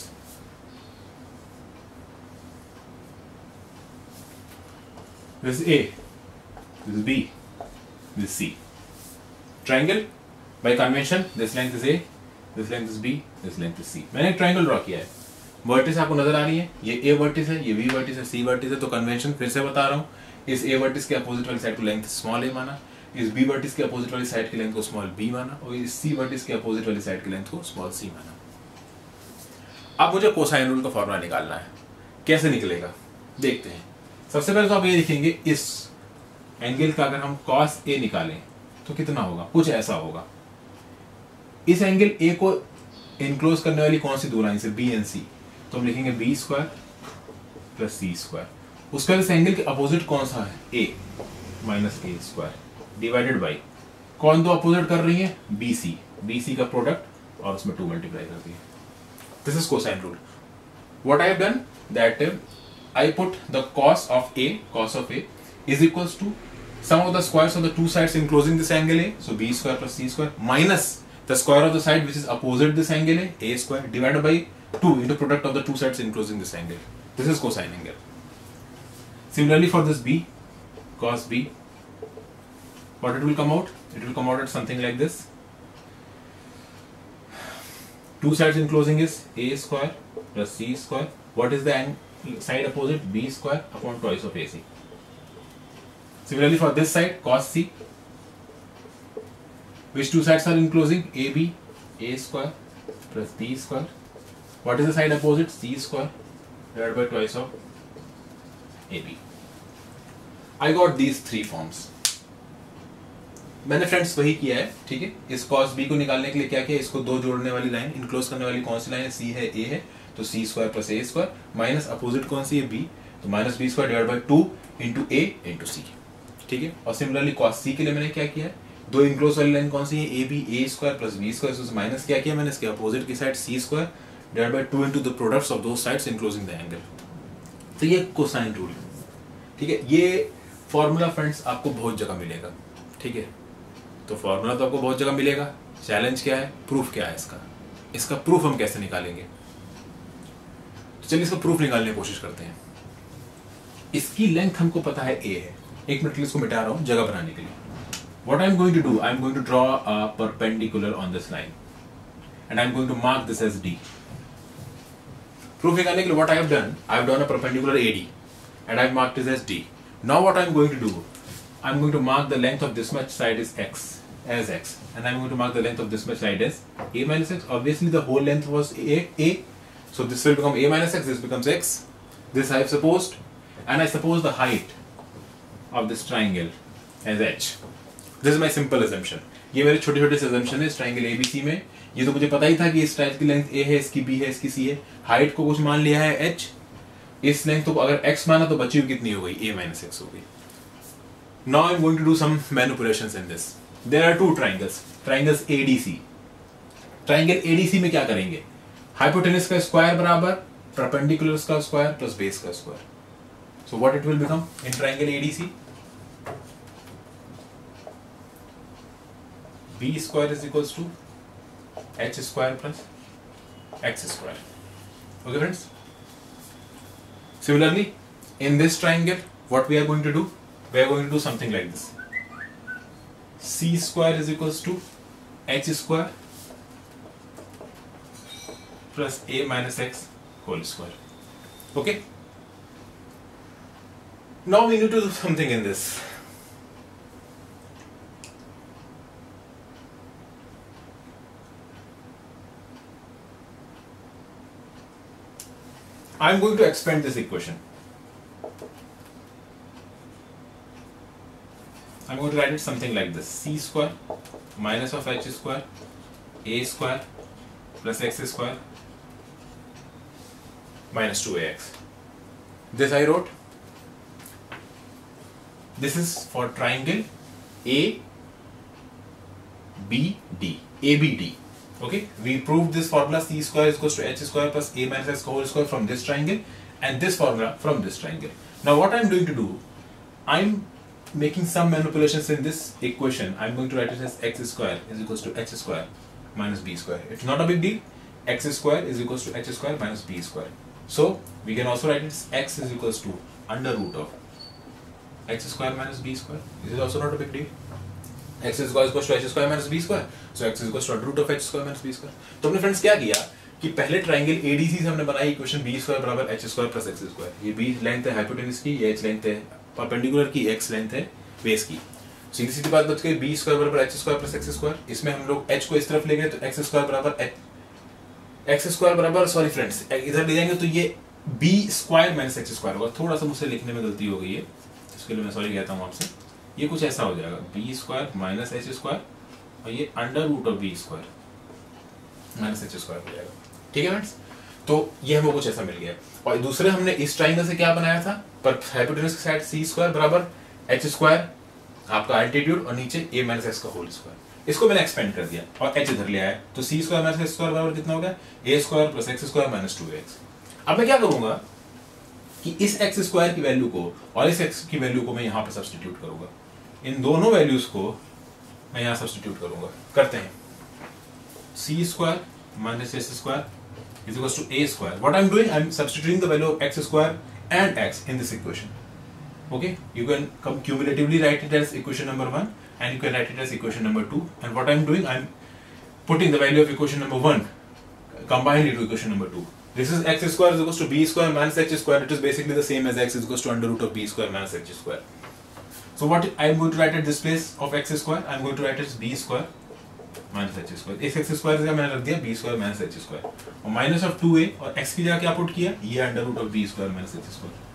This is A, this is B, this is C. Triangle, by convention, this length is A, this length is B, this length is C. मैंने एक triangle draw किया है. Vertices आपको नजर आ रही है, ये A vertices है, ये B वर्टिस है, C वर्टिस है. तो कन्वेंशन फिर से बता रहा हूँ, इस A वर्टिस के अपोजिट वाली साइड को लेंथ स्मॉल a माना, इस B वर्टिस के अपोजिट वाली साइड की लेंथ को स्मॉल b माना, और इस C वर्टिस के अपोजिट वाली साइड की लेंथ को स्मॉल c माना. अब मुझे कोसाइन रूल का फॉर्मूला निकालना है. कैसे निकलेगा देखते हैं. सबसे पहले तो आप ये देखेंगे, इस एंगल का अगर हम cos A निकालें तो कितना होगा? कुछ ऐसा होगा. इस एंगल A को इनक्लोज करने वाली कौन सी दो लाइन है? B and C. तो हम लिखेंगे B square plus C square. उसके बाद इस एंगल के अपोजिट कौन सा है? A. Minus A square divided by कौन दो अपोजिट कर रही है, बी सी का प्रोडक्ट और उसमें 2 मल्टीप्लाई कर दिए. This is cosine rule. What I have done that I put the cos of A is equals to sum of the squares of the two sides enclosing this angle A, so B square plus C square minus the square of the side which is opposite this angle A square divided by 2 into product of the two sides enclosing this angle. This is cosine angle. Similarly for this B, cos B, what it will come out? It will come out at something like this. Two sides enclosing is A square plus C square. What is the side opposite? B square upon twice of AC. Similarly for this side, cos C, which two sides are enclosing? AB, A square plus B square. What is the side opposite? C square divided by twice of AB. I got these three forms. मैंने friends वही किया है, ठीक है. इस cos B को निकालने के लिए क्या किया, इसको दो जोड़ने वाली लाइन, इनक्लोज करने वाली कौन सी लाइन है, C है, A है, तो सी स्क्वायर प्लस ए स्क्वायर माइनस अपोजिट कौन सी है, बी, तो minus B square divide by 2 into A into C, ठीक है. और सिमिलरली कॉस सी के लिए मैंने क्या किया है, दो इनक्लोज वाली लाइन कौन सी है, A B, A square plus B square, उससे माइनस क्या किया मैंने, इसके अपोजिट की side C square divide by 2 into the products of those sides enclosing the angle. तो ये कोसाइन रूल, ठीक है. ये फॉर्मूला फ्रेंड्स आपको बहुत जगह मिलेगा, ठीक है. तो फॉर्मूला तो आपको बहुत जगह मिलेगा, चैलेंज क्या है, प्रूफ क्या है इसका प्रूफ हम कैसे निकालेंगे. चलिए इसका प्रूफ निकालने की कोशिश करते हैं. इसकी लेंथ हमको पता है a है. एक मिनट के लिए इसको मिटा रहा हूं जगह बनाने के लिए. What I am going to do, I am going to draw a perpendicular on this line and I am going to mark this as d. Proof निकालने के लिए what I have done, I have done a perpendicular AD and I have marked this as d. Now what I am going to do, I am going to mark the length of this much side is x as x and I am going to mark the length of this much side as a minus x. Obviously the whole length was a. So this will become a minus x, this becomes x. This I have supposed, and I suppose the height of this triangle as h. This is my simple assumption. ये मेरे छोटे छोटे assumption है इस triangle ABC में. ये तो मुझे पता ही था कि इस triangle की length a है, इसकी b है, इसकी c है. Height को कुछ मान लिया है h. इस length को अगर x माना तो बची हुई कितनी हो गई, a minus x हो गई. Now I am going to do some manipulations in this. There are two triangles, triangles ADC. Triangle ADC में क्या करेंगे, हाइपोटेनस का स्क्वायर बराबर परपेंडिकुलर्स का स्क्वायर प्लस बेस का square. So what it will become in triangle ADC, B square is equals to H square plus X square. Okay friends. Similarly in this triangle what we are going to do, we are going to do something like this. C square is equals to h square plus a minus x whole square. Okay. Now we need to do something in this. I am going to expand this equation. I'm going to write it something like this. C square minus of h square a square plus x square minus 2ax. This I wrote. This is for triangle ABD. ABD. Okay. We proved this formula C square is equals to h square plus a minus x whole square from this triangle, and this formula from this triangle. Now what I'm going to do, I'm making some manipulations in this equation. I'm going to write it as x square is equals to h square minus b square. It's not a big deal. X square is equals to h square minus b square. So we can also write it as x is equals to under root of x square minus b square. This is also not a big deal. X is equals to h square minus b square. So x is equals to under root of h square minus b square. तो अपने friends क्या किया कि पहले triangle ADC से हमने बनाई equation B square बराबर H square plus X square. ये बी लेंथ है हाइपोटेनस की, ये एच लेंथ है परपेंडिकुलर की, एक्स लेंथ है बेस की. सीधी सीधी बात बच गई, बी स्क्वायर बराबर H square plus X square. इसमें हम लोग एच को इस तरफ ले गए तो एक्स स्क्वायर बराबर एक्स स्क्वायर बराबर, सॉरी फ्रेंड्स, इधर ले जाएंगे तो ये B square minus X square होगा. थोड़ा सा मुझसे लिखने में गलती हो गई है, इसके लिए मैं सॉरी कहता हूँ आपसे. ये कुछ ऐसा हो जाएगा, B square minus H square और ये under root of B square minus H square हो जाएगा. ठीक है फ्रेंड्स. तो ये हमको कुछ ऐसा मिल गया. और दूसरे हमने इस ट्राइंगल से क्या बनाया था, पर हाइपोटेनस की साइड सी स्क्वायर बराबर एच स्क्वायर आपका एल्टीट्यूड और नीचे a माइनस एक्स का होल स्क्वायर। इसको मैंने एक्सपेंड कर दिया और h इधर ले आया, तो c square minus X square बराबर कितना हो गया, a square plus X square minus 2x। अब मैं क्या करूंगा कि इस एक्स स्क्वायर की वैल्यू को और इस एक्स की वैल्यू को मैं यहाँ पे सब्सटीट्यूट करूंगा, इन दोनों वैल्यूज को मैं यहाँ सब्सटीट्यूट करूंगा। करते हैं, c square minus S square is equals to a square. What I'm doing, I'm substituting the value of x square and x in this equation. Okay, you can come cumulatively write it as equation number 1 and you can write it as equation number 2. And what I'm doing, I'm putting the value of equation number 1 combined into equation number 2. This is x square is equals to b square minus h square. It is basically the same as x is equals to under root of b square minus h square. So what I'm going to write at this place of x square, I'm going to write it as b square minus H square. इस X square का मैंने रख दिया B square minus H square और minus of 2a और x की जगह क्या पुट किया, ये under root of B square minus H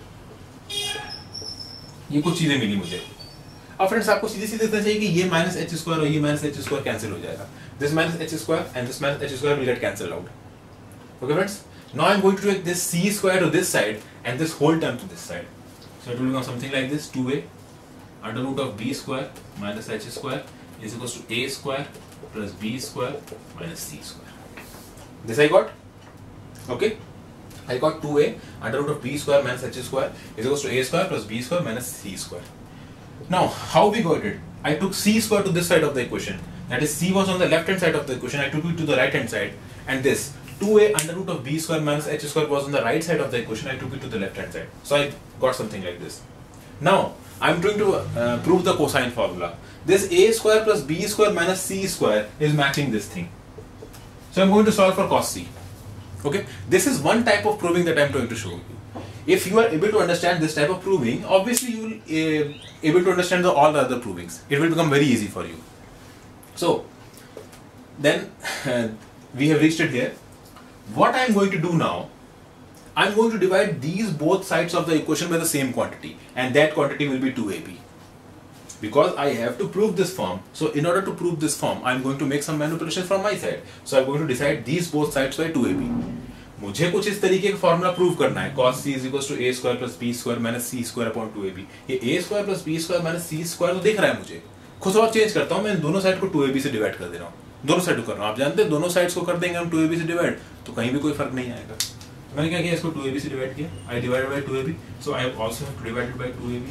square. ये कुछ चीजें मिली मुझे। अब फ्रेंड्स आपको सीधे सीधे देखना चाहिए कि ये माइनस एच स्क्वायर और ये माइनस एच स्क्वायर कैंसिल हो जाएगा। This minus H square and this minus H square will get cancelled out. Okay friends, now I am going to take this c square to this side and this whole term to this side, so it will become something like this 2a under root of b square minus H square is equals to a square plus b square minus c square. This I got. Okay, I got 2a under root of b square minus h square is equals to a square plus b square minus c square. Now, how we got it? I took c square to this side of the equation. That is, c was on the left hand side of the equation. I took it to the right hand side, and this 2a under root of b square minus h square was on the right side of the equation. I took it to the left hand side. So I got something like this. Now I'm going to prove the cosine formula. This a square plus b square minus c square is matching this thing. So I'm going to solve for cos c. Okay, this is one type of proving that I'm going to show you. If you are able to understand this type of proving, obviously you will able to understand all the other provings. It will become very easy for you. So then we have reached it here. What I'm going to do now, I'm going to divide these both sides of the equation by the same quantity, and that quantity will be 2ab. Because I have to prove this form, so in order to prove this form, I'm going to make some manipulation from my side. So I'm going to decide these both sides by 2ab. मुझे कुछ इस तरीके का formula prove करना है, cos c is equals to a square plus b square minus c square upon 2ab. ये a square plus b square minus c square तो दिख रहा है मुझे, खुद और चेंज करता हूँ, मैं दोनों साइड को 2ab से डिवाइड कर दे रहा हूँ, दोनों साइड को कर रहा हूँ। आप जानते हैं दोनों साइड्स को कर देंगे हम 2ab से डिवाइड तो कहीं भी कोई फर्क नहीं आएगा। मैंने क्या किया, इसको 2ab से डिवाइड किया, I divided by 2ab, so I have also have to divide it by 2ab.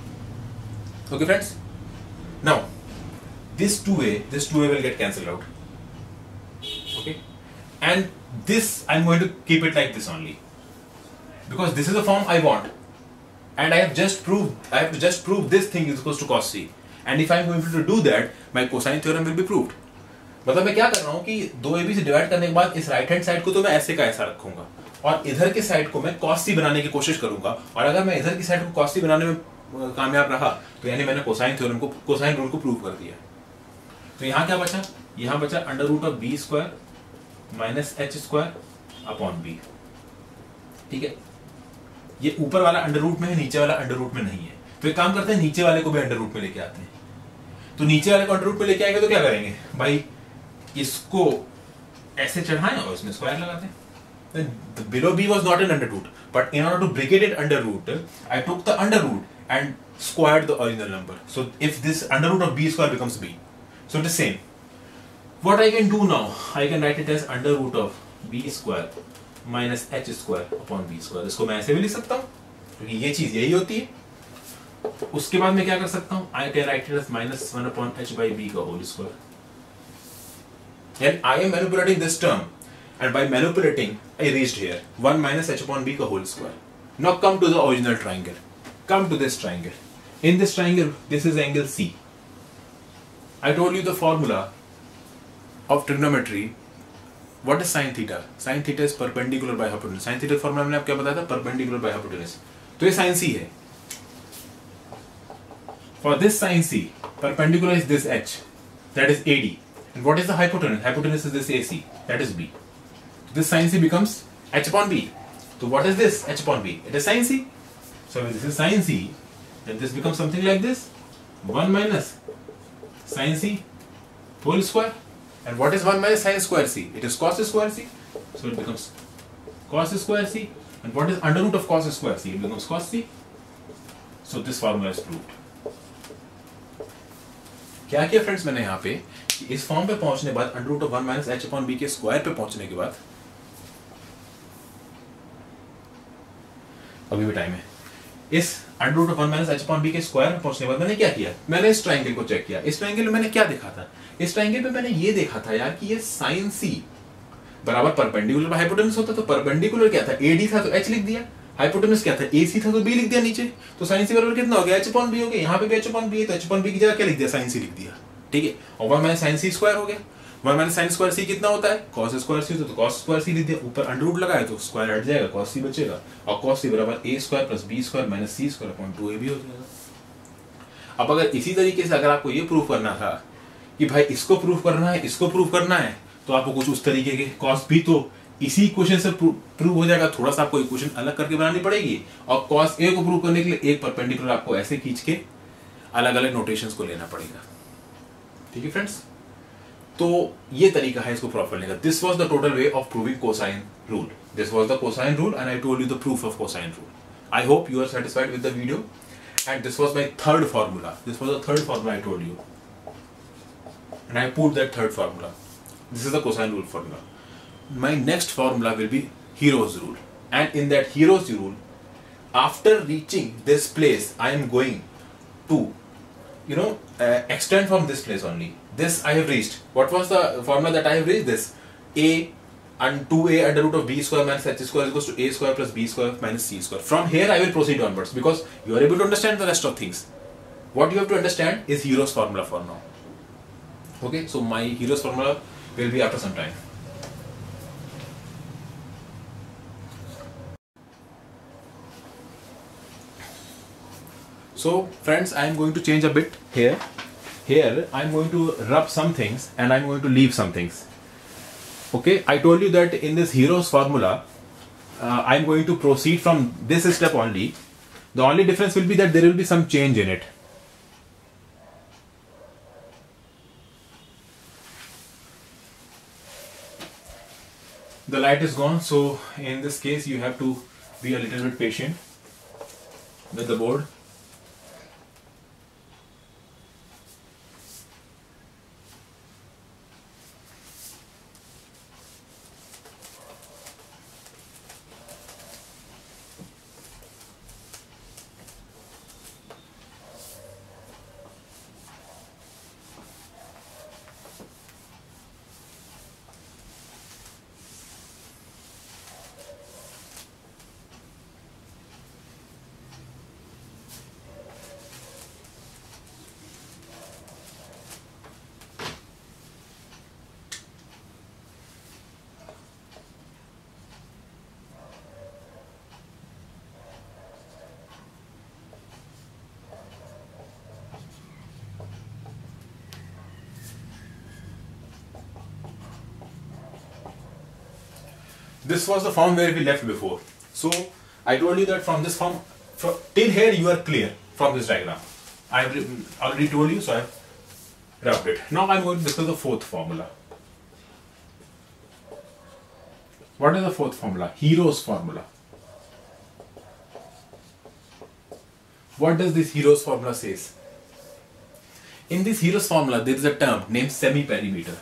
Okay friends, now this 2a will get cancelled out. Okay, and this I'm going to keep it like this only because this is the form I want, and I have just proved this thing is equals to cos c, and if I'm going to do that, my cosine theorem will be proved. मतलब मैं क्या कर रहा हूँ कि 2ab से divide करने के बाद इस राइट हैंड साइड को तो मैं ऐसे का ऐसा रखूंगा और इधर के साइड को मैं cos c बनाने की कोशिश करूंगा, और अगर मैं इधर की साइड को cos c बनाने में कामयाब रहा तो यानी मैंने कोसाइन थ्योरम को, कोसाइन रूल को प्रूव कर दिया। तो यहाँ क्या बचा, यहाँ बचा under root of B square minus H square upon B. ठीक है, ये ऊपर वाला अंडर रूट में है, नीचे वाला अंडर रूट में नहीं है, तो एक काम करते हैं नीचे वाले को भी अंडर रूट में लेके आते हैं। तो नीचे वाले को अंडर रूट में लेके आएंगे तो क्या करेंगे भाई, इसको ऐसे चढ़ाएं और इसमें स्क्वायर लगाते हैं। Below b was not an under root, but in order to brigade it under root, I took the under root and squared the original number. So if this under root of b square becomes b, so it is same. What I can do now, I can write it as under root of b square minus h square upon b square. इसको मैं ऐसे भी लिख सकता हूँ क्योंकि ये चीज यही होती है। उसके बाद मैं क्या कर सकता हूँ, I can write it as minus 1 upon h by b का whole square. And I am manipulating this term. And by manipulating, I reached here 1 minus h upon b का whole square. Now come to the original triangle. Come to this triangle. In this triangle, this is angle C. I told you the formula of trigonometry. What is sin theta? Sin theta is perpendicular by hypotenuse. Sin theta formula मैंने आपको क्या बताया था? Perpendicular by hypotenuse. तो ये sin C है. For this sin C, perpendicular is this h. That is AD. And what is the hypotenuse? Hypotenuse is this AC. That is B. This sin c becomes h upon b. So what is this h upon b? It is sin c. So if this is sin c, then this becomes something like this: 1 minus sin c whole square. And what is 1 minus sin square c? It is cos square c. So it becomes cos square c. And what is under root of cos square c? It becomes cos c. So this formula is proved. क्या किया friends मैंने यहाँ पे कि इस form पे पहुंचने के बाद under root of 1 minus H upon B के स्क्वायर पे पहुंचने के बाद, अभी भी टाइम है, इस under root of 1 minus H upon B के स्क्वायर पे पहुंचने के बाद मैंने क्या किया, मैंने इस ट्राइंगल को चेक किया। इस ट्राइंगल में मैंने क्या देखा था, इस ट्राइंगल पे मैंने ये देखा था यार कि ये साइन सी बराबर परपेंडिकुलर हाइपोटेनस होता, तो परपेंडिकुलर क्या था, एडी था तो एच लिख दिया, हाइपोटेनस क्या था, एसी था तो बी लिख दिया नीचे, तो साइन सी बराबर कितना हो गया, एच अपॉन बी हो गया। यहाँ पे भी एच अपॉन बी है तो एच अपॉन बी की जगह क्या लिख दिया, साइन सी लिख दिया, ठीक है। और 1 माइनस साइन सी स्क्वायर हो गया, 1 माइनस साइन स्क्वायर सी कितना होता है, कॉस स्क्वायर सी होता है, तो कॉस स्क्वायर सी लिख दिया, ऊपर अंडर रूट लगाया तो स्क्वायर हट जाएगा, कॉस सी बचेगा, और कॉस सी बराबर A square plus B square minus C square upon 2ab हो जाएगा। अब अगर इसी तरीके से अगर आपको ये प्रूफ करना था कि भाई इसको प्रूफ करना है, इसको प्रूफ करना है, तो आपको कुछ उस तरीके के, कॉस बी तो इसी इक्वेशन से प्रूव हो जाएगा, थोड़ा सा आपको इक्वेशन अलग करके बनानी पड़ेगी, और कॉस ए को प्रूव करने के लिए एक परपेंडिकुलर आपको ऐसे खींच के अलग अलग नोटेशंस को लेना पड़ेगा, ठीक है फ्रेंड्स। तो ये तरीका है इसको प्रूफ करने का। This was the total way of proving cosine rule, this was the cosine rule and I told you the proof of cosine rule. I hope you are satisfied with the video and this was my third formula, this was the third formula I told you and I put that third formula. This is the cosine rule formula. My next formula will be Hero's rule, and in that Hero's rule, after reaching this place I am going to extend from this place only. This I have reached. What was the formula that I have reached? This a and 2a under root of b square minus h square is equals to a square plus b square minus c square. From here I will proceed onwards because you are able to understand the rest of things. What you have to understand is Hero's formula for now. Okay, so my Hero's formula will be after some time. So friends, I am going to change a bit here. Here I am going to rub some things and I am going to leave some things. Okay, I told you that in this Hero's formula, I am going to proceed from this step only. The only difference will be that there will be some change in it. The light is gone, so in this case you have to be a little bit patient with the board. This was the form where we left before. So I told you that from this form, till here you are clear from this diagram. I have already told you, so I have rubbed it. Now I am going to discuss the fourth formula. What is the fourth formula? Hero's formula. What does this Hero's formula says? In this Hero's formula, there is a term named semi-perimeter.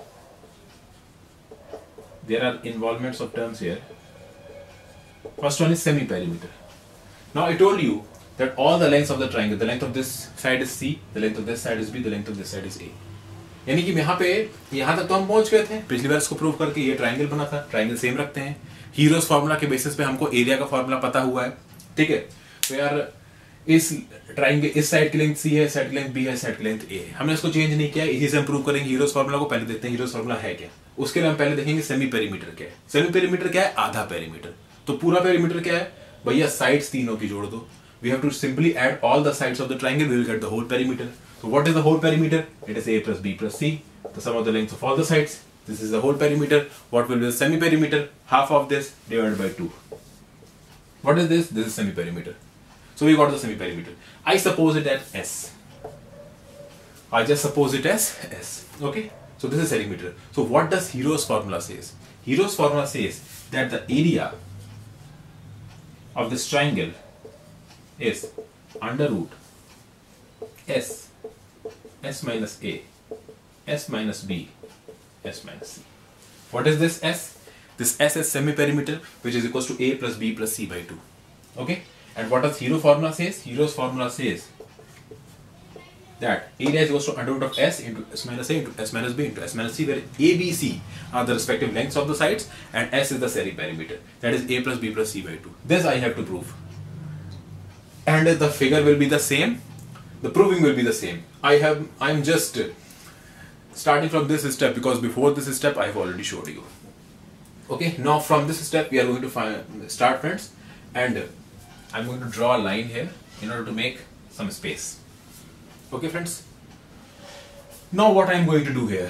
There are involvements of terms here. First one is semi-perimeter. Now I told you that all the lengths of the triangle, the length of this side is C, the length of this side is B, the length of this side is A. यानी कि यहाँ तक तो हम पहुंच गए थे पिछली बार इसको प्रूव करके, ये ट्राइंगल बना था, ट्राइंगल सेम रखते हैं। हीरोज फार्मूला के बेसिस पे हमको एरिया का फार्मूला पता हुआ है, ठीक है। तो यार इस ट्राइंगल, इस साइड की लेंथ C है, साइड की लेंथ B है, साइड की लेंथ A है, हमने इसको चेंज नहीं किया, इसी से हम प्रूव करेंगे हीरोज फार्मूला को। पहले देखते हैं हीरोज फार्मूला है क्या, उसके लिए हम पहले देखेंगे सेमी पेरीमीटर क्या है। सेमी पेरीमीटर क्या है, आधा पेरीमीटर। तो पूरा पेरीमीटर क्या है भैया, साइड्स तीनों की जोड़ दो। We have to simply add all the sides of the triangle, we will get the whole perimeter. So what is the whole perimeter? It is A plus B plus C, the sum of the lengths of all the sides. This is the whole perimeter. What will be the semi-perimeter? Half of this divided by 2. What is this? This is semi-perimeter. So we got the semi-perimeter. I suppose it as S. I just suppose it as S. Okay? So this is perimeter. So what does Hero's formula says? Hero's formula says that the area of this triangle is under root S S minus A, S minus B, S minus C. What is this S? This S is semi-perimeter, which is equals to A plus B plus C by 2. Okay? And what does Hero formula says? Hero's formula says that area is equals to under root of S into S minus A into S minus B into S minus C, where A, B, C are the respective lengths of the sides and S is the semi-perimeter. That is A plus B plus C by 2. This I have to prove. And the figure will be the same. The proving will be the same. I'm just starting from this step because before this step I have already showed you. Okay, now from this step we are going to start, friends, and I'm going to draw a line here in order to make some space. Okay, friends. Now what I'm going to do here,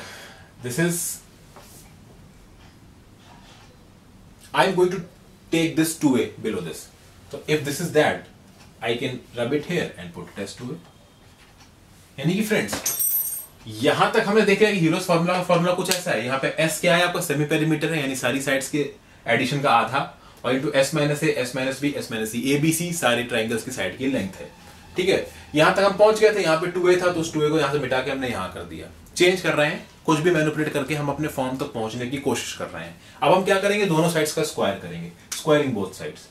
I'm going to take this 2A below this. So if this is that, I can rub it here and put it as 2A. यानी कि friends यहां तक हमने देखा है कि heroes formula कुछ ऐसा है. यहाँ पे S क्या है आपका सेमी पेरीमीटर है, यानी सारी साइड्स के एडिशन का आधा, और into S minus A, S minus B, S minus C, A B C सारे ट्राइंगल्स की साइड की लेंथ है. ठीक है, यहां तक हम पहुंच गए थे. यहाँ पे 2A था तो उस 2A को यहां से मिटा के हमने यहां कर दिया. चेंज कर रहे हैं, कुछ भी मैनिपुलेट करके हम अपने फॉर्म तक पहुंचने की कोशिश कर रहे हैं. अब हम क्या करेंगे, दोनों साइड्स का स्क्वायर करेंगे, स्क्वायरिंग बोथ साइड्स.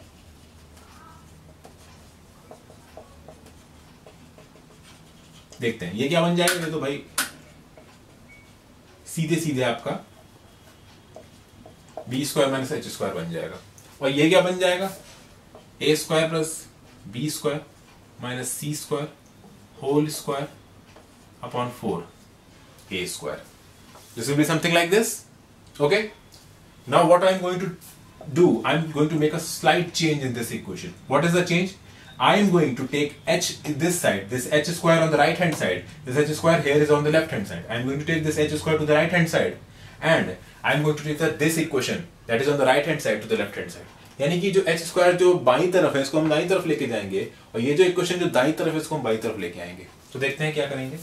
देखते हैं ये क्या बन जाएगा. ये तो भाई सीधे सीधे आपका B square minus H square बन जाएगा. और ये क्या बन जाएगा, A square plus B square minus C square whole square upon 4 A square. This will be something like this. Okay, now what I am going to do, I am going to make a slight change in this equation. What is the change? I am going to take h this side, this h square on the right hand side, this h square here is on the left hand side. I am going to take this h square to the right hand side and I am going to take this equation that is on the right hand side to the left hand side. यानी कि जो h square जो बाईं तरफ है इसको हम दाईं तरफ लेके जाएंगे और ये जो इक्वेशन जो दाईं तरफ है इसको हम बाईं तरफ लेके आएंगे. तो देखते हैं क्या करेंगे.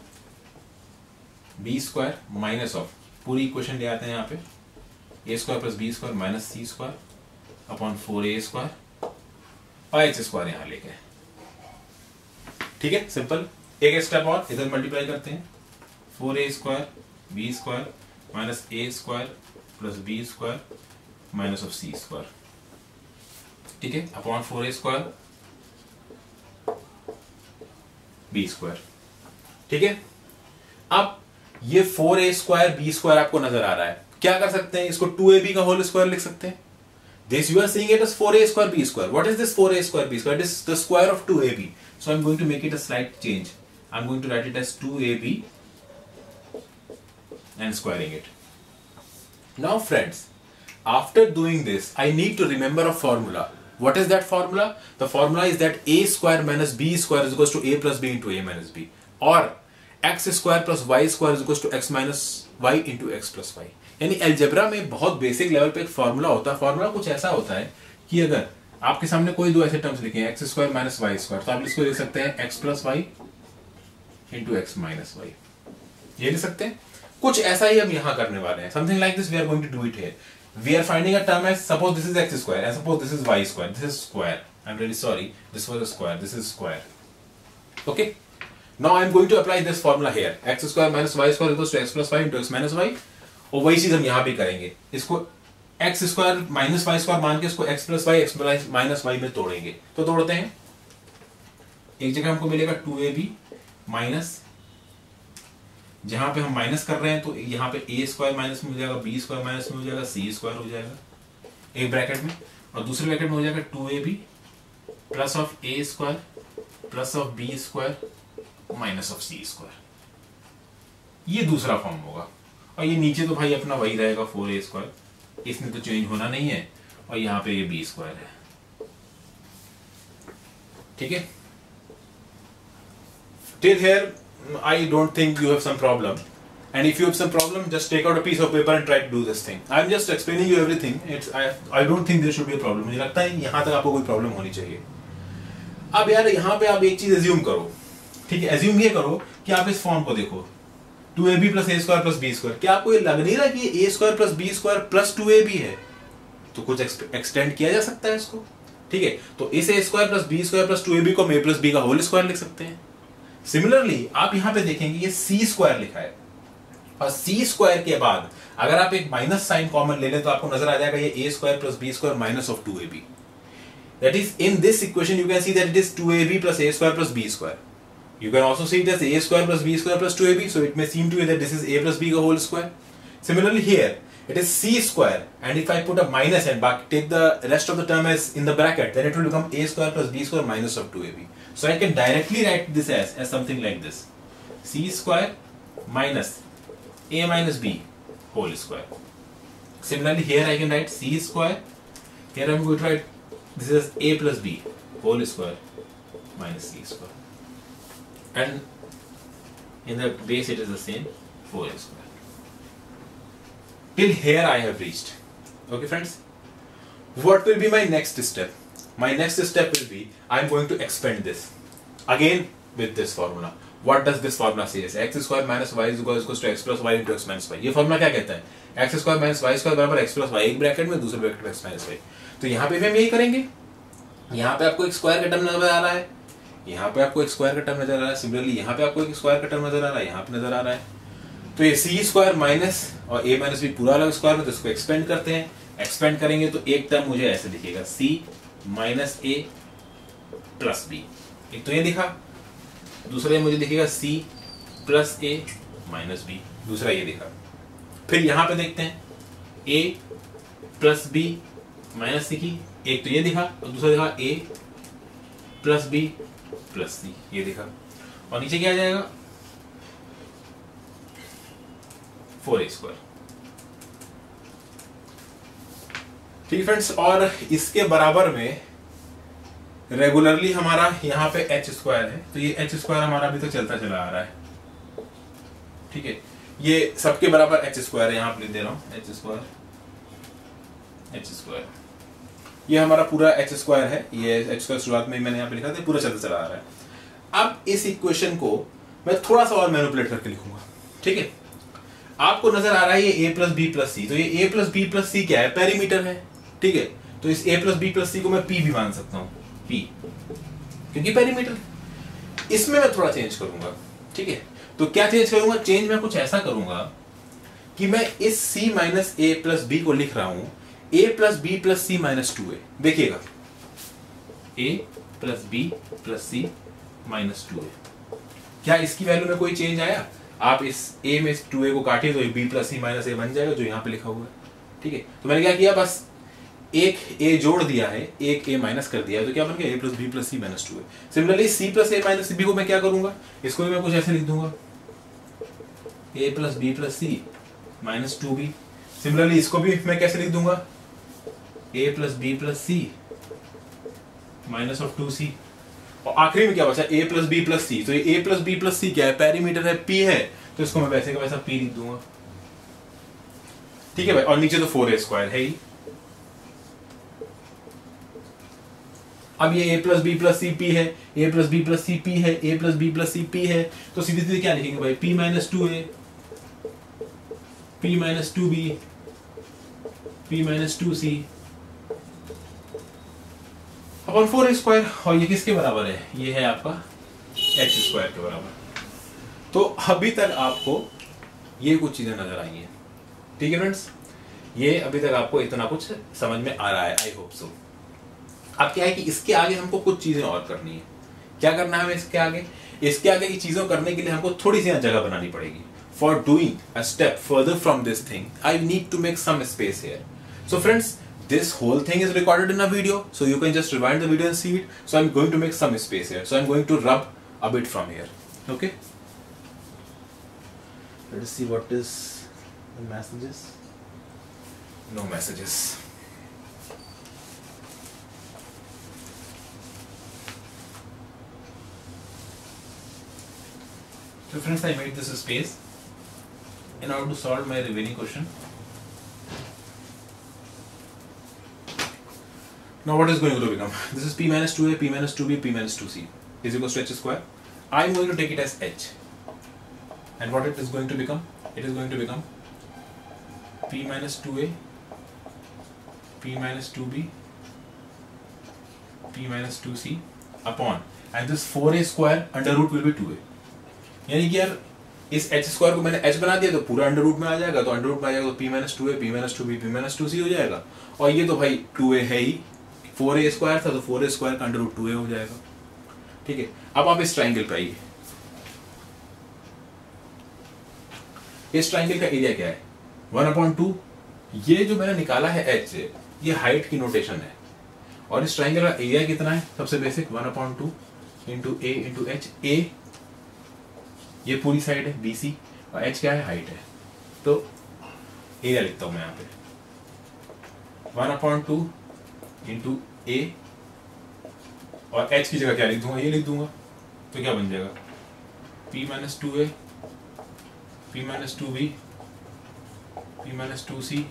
b स्क्वायर माइनस ऑफ पूरी इक्वेशन ले आते हैं यहाँ पे, a square plus b square minus c square upon 4a square और एच स्क्वायर यहां लेके. ठीक है, सिंपल. एक स्टेप और इधर मल्टीप्लाई करते हैं. 4a square B square minus A square plus B square minus of C square. ठीक है, upon 4a square B square. ठीक है, अब ये 4a स्क्वायर बी स्क्वायर आपको नजर आ रहा है. क्या कर सकते हैं, इसको 2ab का होल स्क्वायर लिख सकते हैं. This you are seeing it as 4a square b square. What is this 4a square b square? It is the square of 2ab. So I am going to make it a slight change. I am going to write it as 2ab and squaring it. Now friends, after doing this, I need to remember a formula. What is that formula? The formula is that a square minus b square is equals to a plus b into a minus b. Or x square plus y square is equals to x minus y into x plus y. यानी algebra में बहुत basic level पे एक formula होता है. Formula कुछ ऐसा होता है कि अगर आपके सामने कोई दो ऐसे टर्म्स लिखे हैं x square minus y square, तो आप इसको लिख सकते हैं x plus y into x minus y. ये लिख सकते हैं. कुछ ऐसा ही हम यहाँ करने वाले हैं. Something like this we are going to do it here. We are finding a term as suppose this is x square and suppose this is y square. This is square. I am really sorry, this was a square, this is square. Okay, now I am going to apply this formula here. X square minus y square equals to x plus y into x minus y. और वही चीज हम यहां भी करेंगे. इसको x square minus y square मान के इसको x plus y x minus y में तोड़ेंगे. तो तोड़ते हैं. एक जगह हमको मिलेगा 2ab माइनस, जहां पे हम माइनस कर रहे हैं तो यहाँ पे ए स्क्वायर माइनस में हो जाएगा, बी स्क्वायर माइनस में हो जाएगा, सी स्क्वायर हो जाएगा एक ब्रैकेट में, और दूसरे ब्रैकेट में हो जाएगा 2ab plus of a square plus of B square minus of C square. ये दूसरा फॉर्म होगा. और ये नीचे तो भाई अपना वही रहेगा 4a स्क्वायर, इसमें तो चेंज होना नहीं है. और यहाँ पे ये b स्क्वायर है. ठीक है, till here I don't think you have some problem, and if you have some problem just take out a piece of paper and try to do this thing. I'm just explaining you everything. I don't think there should be a problem. मुझे लगता है यहाँ तक आपको कोई problem होनी चाहिए. अब यार यहाँ पे आप एक चीज एज्यूम करो. ठीक है, एज्यूम ये करो कि आप इस फॉर्म को देखो 2ab प्लस ए स्क्वायर प्लस बी स्क्वायर. क्या आपको ये लग नहीं रहा कि a square plus B square plus 2ab है? तो कुछ एक्सटेंड किया जा सकता है इसको. ठीक है, तो इस a square plus B square plus 2ab को हम ए प्लस बी का होल स्क्वायर लिख सकते हैं. सिमिलरली आप यहां पे देखेंगे ये सी स्क्वायर लिखा है, और सी स्क्वायर के बाद अगर आप एक माइनस साइन कॉमन ले लें तो आपको नजर आ जाएगा ये a square plus B square minus of 2ab. That is, in this equation you can see that it is 2ab plus a square plus b square. You can also see it as a square plus b square plus 2ab, so it may seem to you that this is a plus b the whole square. Similarly here, it is c square, and if I put a minus and take the rest of the term as in the bracket, then it will become a square plus b square minus of 2ab. So I can directly write this as something like this. C square minus a minus b whole square. Similarly here I can write c square, here I am going to write this is a plus b whole square minus c square, and in the base it is the same 4a square. Till here I have reached. Okay friends, what will be my next step? My next step will be I am going to expand this again with this formula. What does this formula say? X square minus y is equals to x plus y into x minus y. ये formula क्या कहता है? X square minus y square बराबर x plus y, एक bracket में दूसरे bracket में x minus y. तो यहाँ पे भी हम यही करेंगे. यहाँ पे आपको एक स्क्वायर का टर्म नजर आ रहा है, यहाँ पे आपको एक स्क्वायर का टर्म नजर आ रहा है, सिमिलरली यहाँ पे आपको एक स्क्वायर का टर्म नजर आ रहा है, यहाँ पे नजर आ रहा है. तो ये सी स्क्वायर माइनस और ए माइनस बी पूरा अलग स्क्वायर में, तो इसको एक्सपेंड करते हैं. एक्सपेंड करेंगे तो एक टर्म मुझे ऐसे दिखेगा c minus a plus b. एक तो ये दिखा, दूसरा मुझे दिखेगा c plus a minus b, दूसरा ये दिखा. फिर यहाँ पे देखते हैं a plus b minus c की, एक तो ये दिखा और दूसरा दिखा a plus b plus c, ये दिखा. और नीचे क्या आ जाएगा 4a स्क्वायर. ठीक फ्रेंड्स, और इसके बराबर में रेगुलरली हमारा यहाँ पे h स्क्वायर है, तो ये h स्क्वायर हमारा अभी तक चलता चला आ रहा है. ठीक है, ये सबके बराबर h स्क्वायर है, यहाँ पे लिख दे रहा हूं h स्क्वायर. ये हमारा पूरा h स्क्वायर है, ये h स्क्वायर शुरुआत में मैंने यहाँ पे लिखा था, पूरा चलता चला आ रहा है. अब इस इक्वेशन को मैं थोड़ा सा और मैनिपुलेट करके लिखूंगा. ठीक है, आपको नजर आ रहा है ये a plus b plus c, तो ये a plus b plus c क्या है? पेरीमीटर है. ठीक है, तो इस a plus b plus c को मैं p भी मान सकता हूँ, p, क्योंकि पेरीमीटर. इसमें मैं थोड़ा चेंज करूंगा. ठीक है, तो क्या चेंज करूंगा? चेंज मैं कुछ ऐसा करूंगा कि मैं इस c minus a plus b को लिख रहा हूं a plus b plus c minus 2a. देखिएगा a plus b plus c minus 2a, क्या इसकी वैल्यू में कोई चेंज आया? आप इस a में 2a को काटिए तो b plus c minus a बन जाएगा, जो यहाँ पे लिखा हुआ है. ठीक है, तो मैंने क्या किया, बस एक a जोड़ दिया है, एक a माइनस कर दिया है, तो क्या बन गया a plus b plus c minus 2a. Similarly c plus a minus b को मैं क्या करूंगा? इसको भी मैं कुछ ऐसे लिख दूंगा a plus b plus c minus 2b. Similarly इसको भी मैं कैसे लिख दूंगा? a plus b plus c minus of 2c. और आखिरी में क्या बचा? a plus b plus c. तो ये a plus b plus c क्या है? पेरीमीटर है, p है, तो इसको मैं वैसे का वैसा p लिख दूंगा. ठीक है भाई, और नीचे तो 4a स्क्वायर है ही. अब ये a plus b plus c p है, a plus b plus c p है, a plus b plus c p है, तो सीधे सीधे क्या लिखेंगे भाई? p minus 2a, p minus 2b, p minus 2c upon 4a square. और ये किसके बराबर है? ये है आपका h स्क्वायर के बराबर. तो अभी तक आपको ये कुछ चीजें नजर आई हैं. ठीक है फ्रेंड्स, ये अभी तक आपको इतना कुछ समझ में आ रहा है, आई होप सो. अब क्या है कि इसके आगे हमको कुछ चीजें और करनी है. क्या करना है हमें इसके आगे? इसके आगे की चीजों करने के लिए हमको थोड़ी सी जगह बनानी पड़ेगी. For doing a step further from this thing I need to make some space here. So friends, this whole thing is recorded in a video, so you can just rewind the video and see it. So I'm going to make some space here, so I'm going to rub a bit from here. Okay, let us see what is the messages. No messages. So friends, I made this space in order to solve my remaining question. Now what is going to become? This is p minus 2a, p minus 2b, p minus 2c is equals to h square. I am going to take it as h. And what it is going to become? It is going to become p minus 2a, p minus 2b, p minus 2c upon, and this 4a square under root will be 2a. यानी कि यार इस H square को मैंने H बना दिया तो पूरा अंडर रूट में आ जाएगा, तो अंडर रूट में आ जाएगा तो p minus two a, p minus two b, p minus two c हो जाएगा। और ये तो भाई 2a है ही, 4a स्क्वायर था तो 4a स्क्वायर का अंडर रूट 2a हो जाएगा। ठीक है, अब आप इस ट्राइंगल पे आइए। इस ट्राइंगल का एरिया क्या है 1/2। ये जो मैंने निकाला है एच, ये हाइट की नोटेशन है। और इस ट्राइंगल का एरिया कितना है, सबसे basic 1/2 into A into h. A ये पूरी साइड है BC और h क्या है, हाइट है। तो एरिया लिखता हूं मैं यहाँ पे 1/2 इंटू ए और h की जगह क्या लिख दूंगा, ये लिख दूंगा। तो क्या बन जाएगा p minus 2a, p minus 2b, p minus 2c।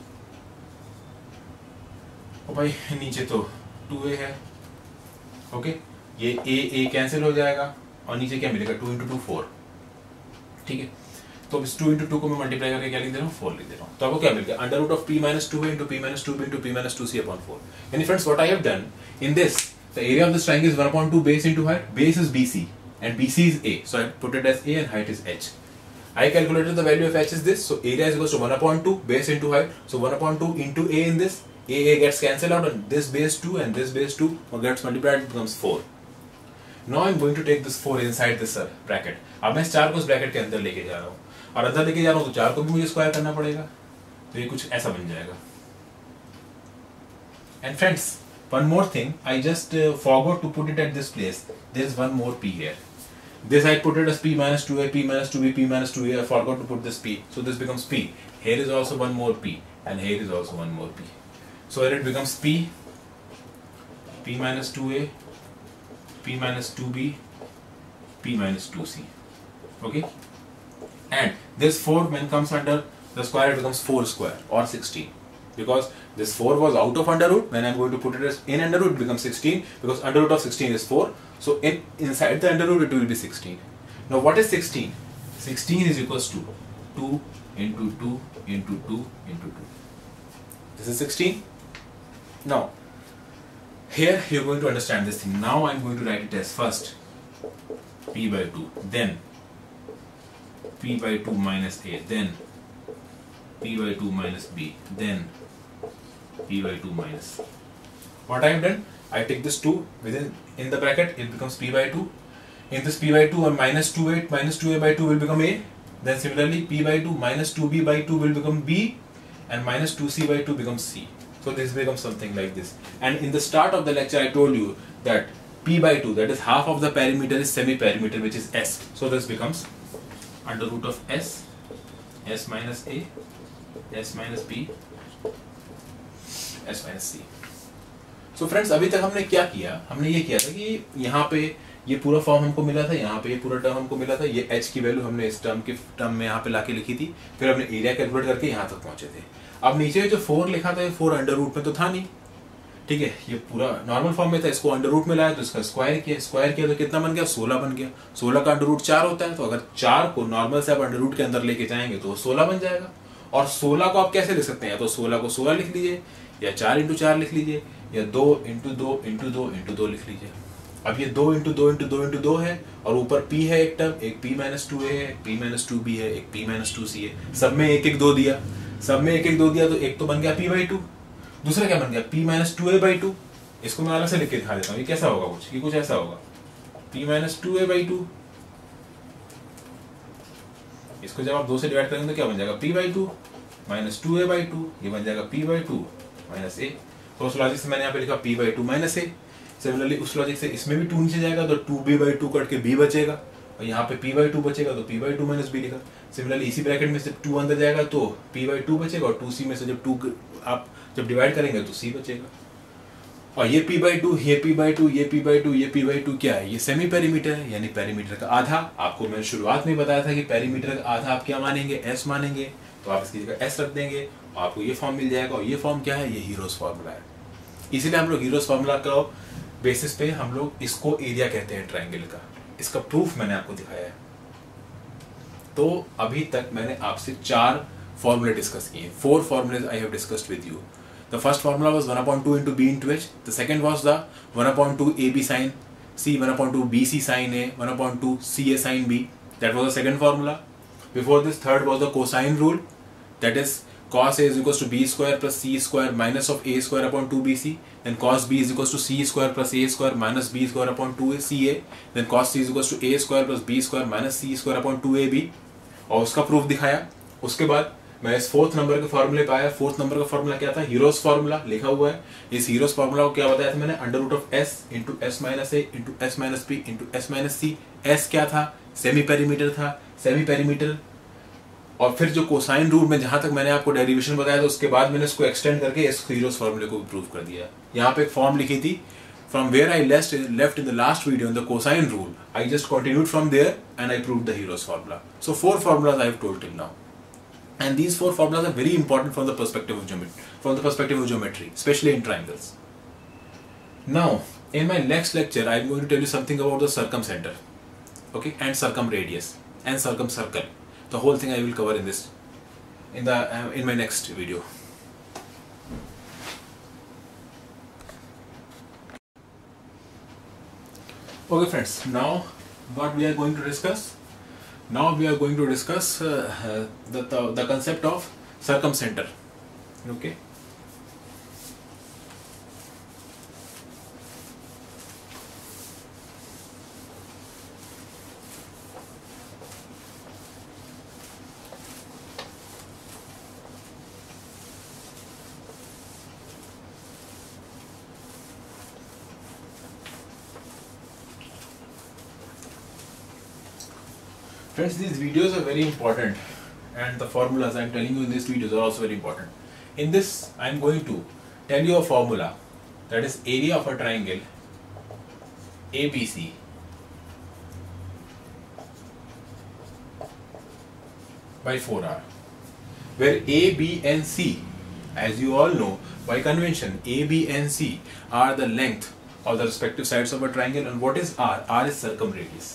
और भाई नीचे तो 2a है। ओके, ये a कैंसिल हो जाएगा और नीचे क्या मिलेगा 2 इंटू 2 4। ठीक है, तो इस 2 इंटू 2 को मैं मल्टीप्लाई करके क्या लिख दे रहा हूँ, 4 लिख दे रहा हूँ। तो आपको क्या मिल गया, under root of p minus 2a into p minus 2b into p minus 2c upon 4। यानी friends what I have done in this, the area of this triangle is 1/2 base into height. Base is BC and BC is a, so I put it as a and height is h. I calculated the value of h is this, so area is equals to 1/2 base into height, so 1/2 into a in this, a gets cancelled out and this base 2 and this base 2 gets multiplied, it becomes 4. Now I'm going to take this 4 inside this bracket. अब मैं इस 4 को इस bracket के अंदर लेके जा रहा हूँ, और अंदर लेके जा रहा हूँ तो 4 को भी मुझे स्क्वायर करना पड़ेगा, तो ये कुछ ऐसा बन जाएगा। And friends, one more thing, I just forgot to put it at this place. There is one more p here. This I put it as p minus 2a, p minus 2b, p minus 2a. I forgot to put this p, so this becomes p. Here is also one more p, and here is also one more p. So here it becomes p minus 2a, p minus 2b, p minus 2c. Okay, and this 4 when comes under the square, it becomes 4 square or 16. Because this 4 was out of under root, when I'm going to put it as in under root, it becomes 16, because under root of 16 is 4. So inside the under root it will be 16. Now what is 16? 16 is equals to 2 into 2 into 2 into 2. This is 16. Now here you're going to understand this thing. Now I'm going to write it as first p by 2, then p by 2 minus a, then p by 2 minus b, then p by 2 minus. What I have done, I take this 2 in the bracket, it becomes p by 2. In this p by 2 and minus 2a by 2 will become a. Then similarly p by 2 minus 2b by 2 will become b, and minus 2c by 2 becomes c. So this becomes something like this. And in the start of the lecture I told you that p by 2, that is half of the perimeter, is semi-perimeter, which is s. So this becomes under root of s, s minus a, s minus b, s minus c. So friends, अभी तक हमने क्या किया, हमने ये किया था कि यहाँ पे ये पूरा फॉर्म हमको मिला था, यहाँ पे ये पूरा टर्म हमको मिला था, ये h की वैल्यू हमने इस टर्म में यहाँ पे लाके लिखी थी, फिर हमने एरिया कैलकुलेट करके यहाँ तक पहुंचे थे। अब नीचे जो 4 लिखा था, ये 4 अंडर रूट में तो था नहीं, ठीक है, ये पूरा नॉर्मल फॉर्म में था, इसको अंडर रूट में लाया तो इसका स्क्वायर किया तो कितना बन गया, 16 बन गया। 16 का अंडर रूट 4 होता है, तो अगर 4 को नॉर्मल से आप अंडर रूट के अंदर लेके जाएंगे तो 16 बन जाएगा। और 16 को आप कैसे लिख सकते हैं, या तो 16 को 16 लिख लीजिए, या 4 इंटू 4 लिख लीजिए, या 2 इंटू 2 इंटू 2 इंटू 2 लिख लीजिए। अब ये 2 इंटू 2 इंटू 2 इंटू 2 है, और ऊपर p है एक टर्म, एक p माइनस 2a है, एक p माइनस 2b है, एक p माइनस 2c है, सब में एक एक 2 दिया, सब में एक एक 2 दिया, तो एक तो बन गया p बाई 2, दूसरा क्या बन गया p माइनस 2a बाई 2। इसको मैं अलग से लिख के दिखा देता हूँ, ये कैसा होगा, कुछ ये कुछ ऐसा होगा, p माइनस 2a बाई 2। इसको जब आप 2 से डिवाइड करेंगे तो क्या बन जाएगा, p by 2 minus 2a by 2, ये बन जाएगा p बाई 2 माइनस a। तो उस लॉजिक से मैंने यहाँ पे लिखा p by 2 minus a। Similarly उस लॉजिक से इसमें भी 2 नीचे जाएगा तो 2b बाई 2 कट के b बचेगा, और यहाँ पे p बाई 2 बचेगा तो p बाई 2 माइनस b लिखा। सिमिलरली इसी ब्रैकेट में से 2 अंदर जाएगा तो p बाई 2 बचेगा, और 2c में से जब 2 आप जब डिवाइड करेंगे तो c बचेगा। और ये p बाई 2, ये p बाई 2, ये p बाई 2, ये p बाई 2 क्या है, ये सेमी पेरीमीटर है, यानी पेरीमीटर का आधा। आपको मैंने शुरुआत में बताया था कि पेरीमीटर का आधा आप क्या मानेंगे, s मानेंगे, तो आप इसकी जगह s रख देंगे, आपको ये फॉर्म मिल जाएगा। और ये फॉर्म क्या है, ये हीरोज फॉर्मूला है। इसीलिए हम लोग हीरोज फॉर्मूला का बेसिस पे हम लोग इसको एरिया कहते हैं ट्रायंगल का। इसका प्रूफ मैंने आपको दिखाया है। तो अभी तक मैंने आपसे 4 फॉर्मूले डिस्कस किए, 4 formulas I have discussed with you. The first formula was 1/2 into b into h. The second was the 1/2 ab sin c, 1/2 bc sin a, 1/2 ca sin b. That was the second formula. Before this, third was the cosine rule. That is cos A is equals to B square plus C square minus of A square upon 2BC. Then cos B is equals to C square plus A square minus B square upon 2CA. Then cos C is equals to A square plus B square minus C square upon 2AB. और उसका proof दिखाया. उसके बाद मैं इस fourth number के फॉर्मूले पे आया. फोर्थ नंबर का फॉर्मूला क्या था? हीरोस फॉर्मूला लिखा हुआ है. इस हीरोस फॉर्मूला को क्या बताया था मैंने? Under root of s into s minus a into s minus b into s minus c. S क्या था? सेमी पेरीमीटर था. Semi perimeter. और फिर जो कोसाइन रूल में जहां तक मैंने आपको डेरिवेशन बताया था, उसके बाद मैंने इसको एक्सटेंड करके इस हीरोस फॉर्मूले को प्रूव कर दिया. यहाँ पे एक फॉर्म लिखी थी, from where I left in the last video in the cosine rule, I just continued from there and I proved the Heron's formula. So 4 formulas I have told till now, and these 4 formulas are very important from the perspective of geometry, especially in triangles. Now, in my next lecture, I am going to tell you something about the circumcenter, okay, and circumradius and circumcircle. The whole thing I will cover in my next video. Okay friends, now what we are going to discuss? Now we are going to discuss the concept of circumcenter. Okay. Friends, these videos are very important, and the formulas I am telling you in these videos are also very important. In this, I am going to tell you a formula, that is area of a triangle ABC by 4R, where A, B and C, as you all know by convention, A, B and C are the length of the respective sides of a triangle. And what is R? R is circumradius.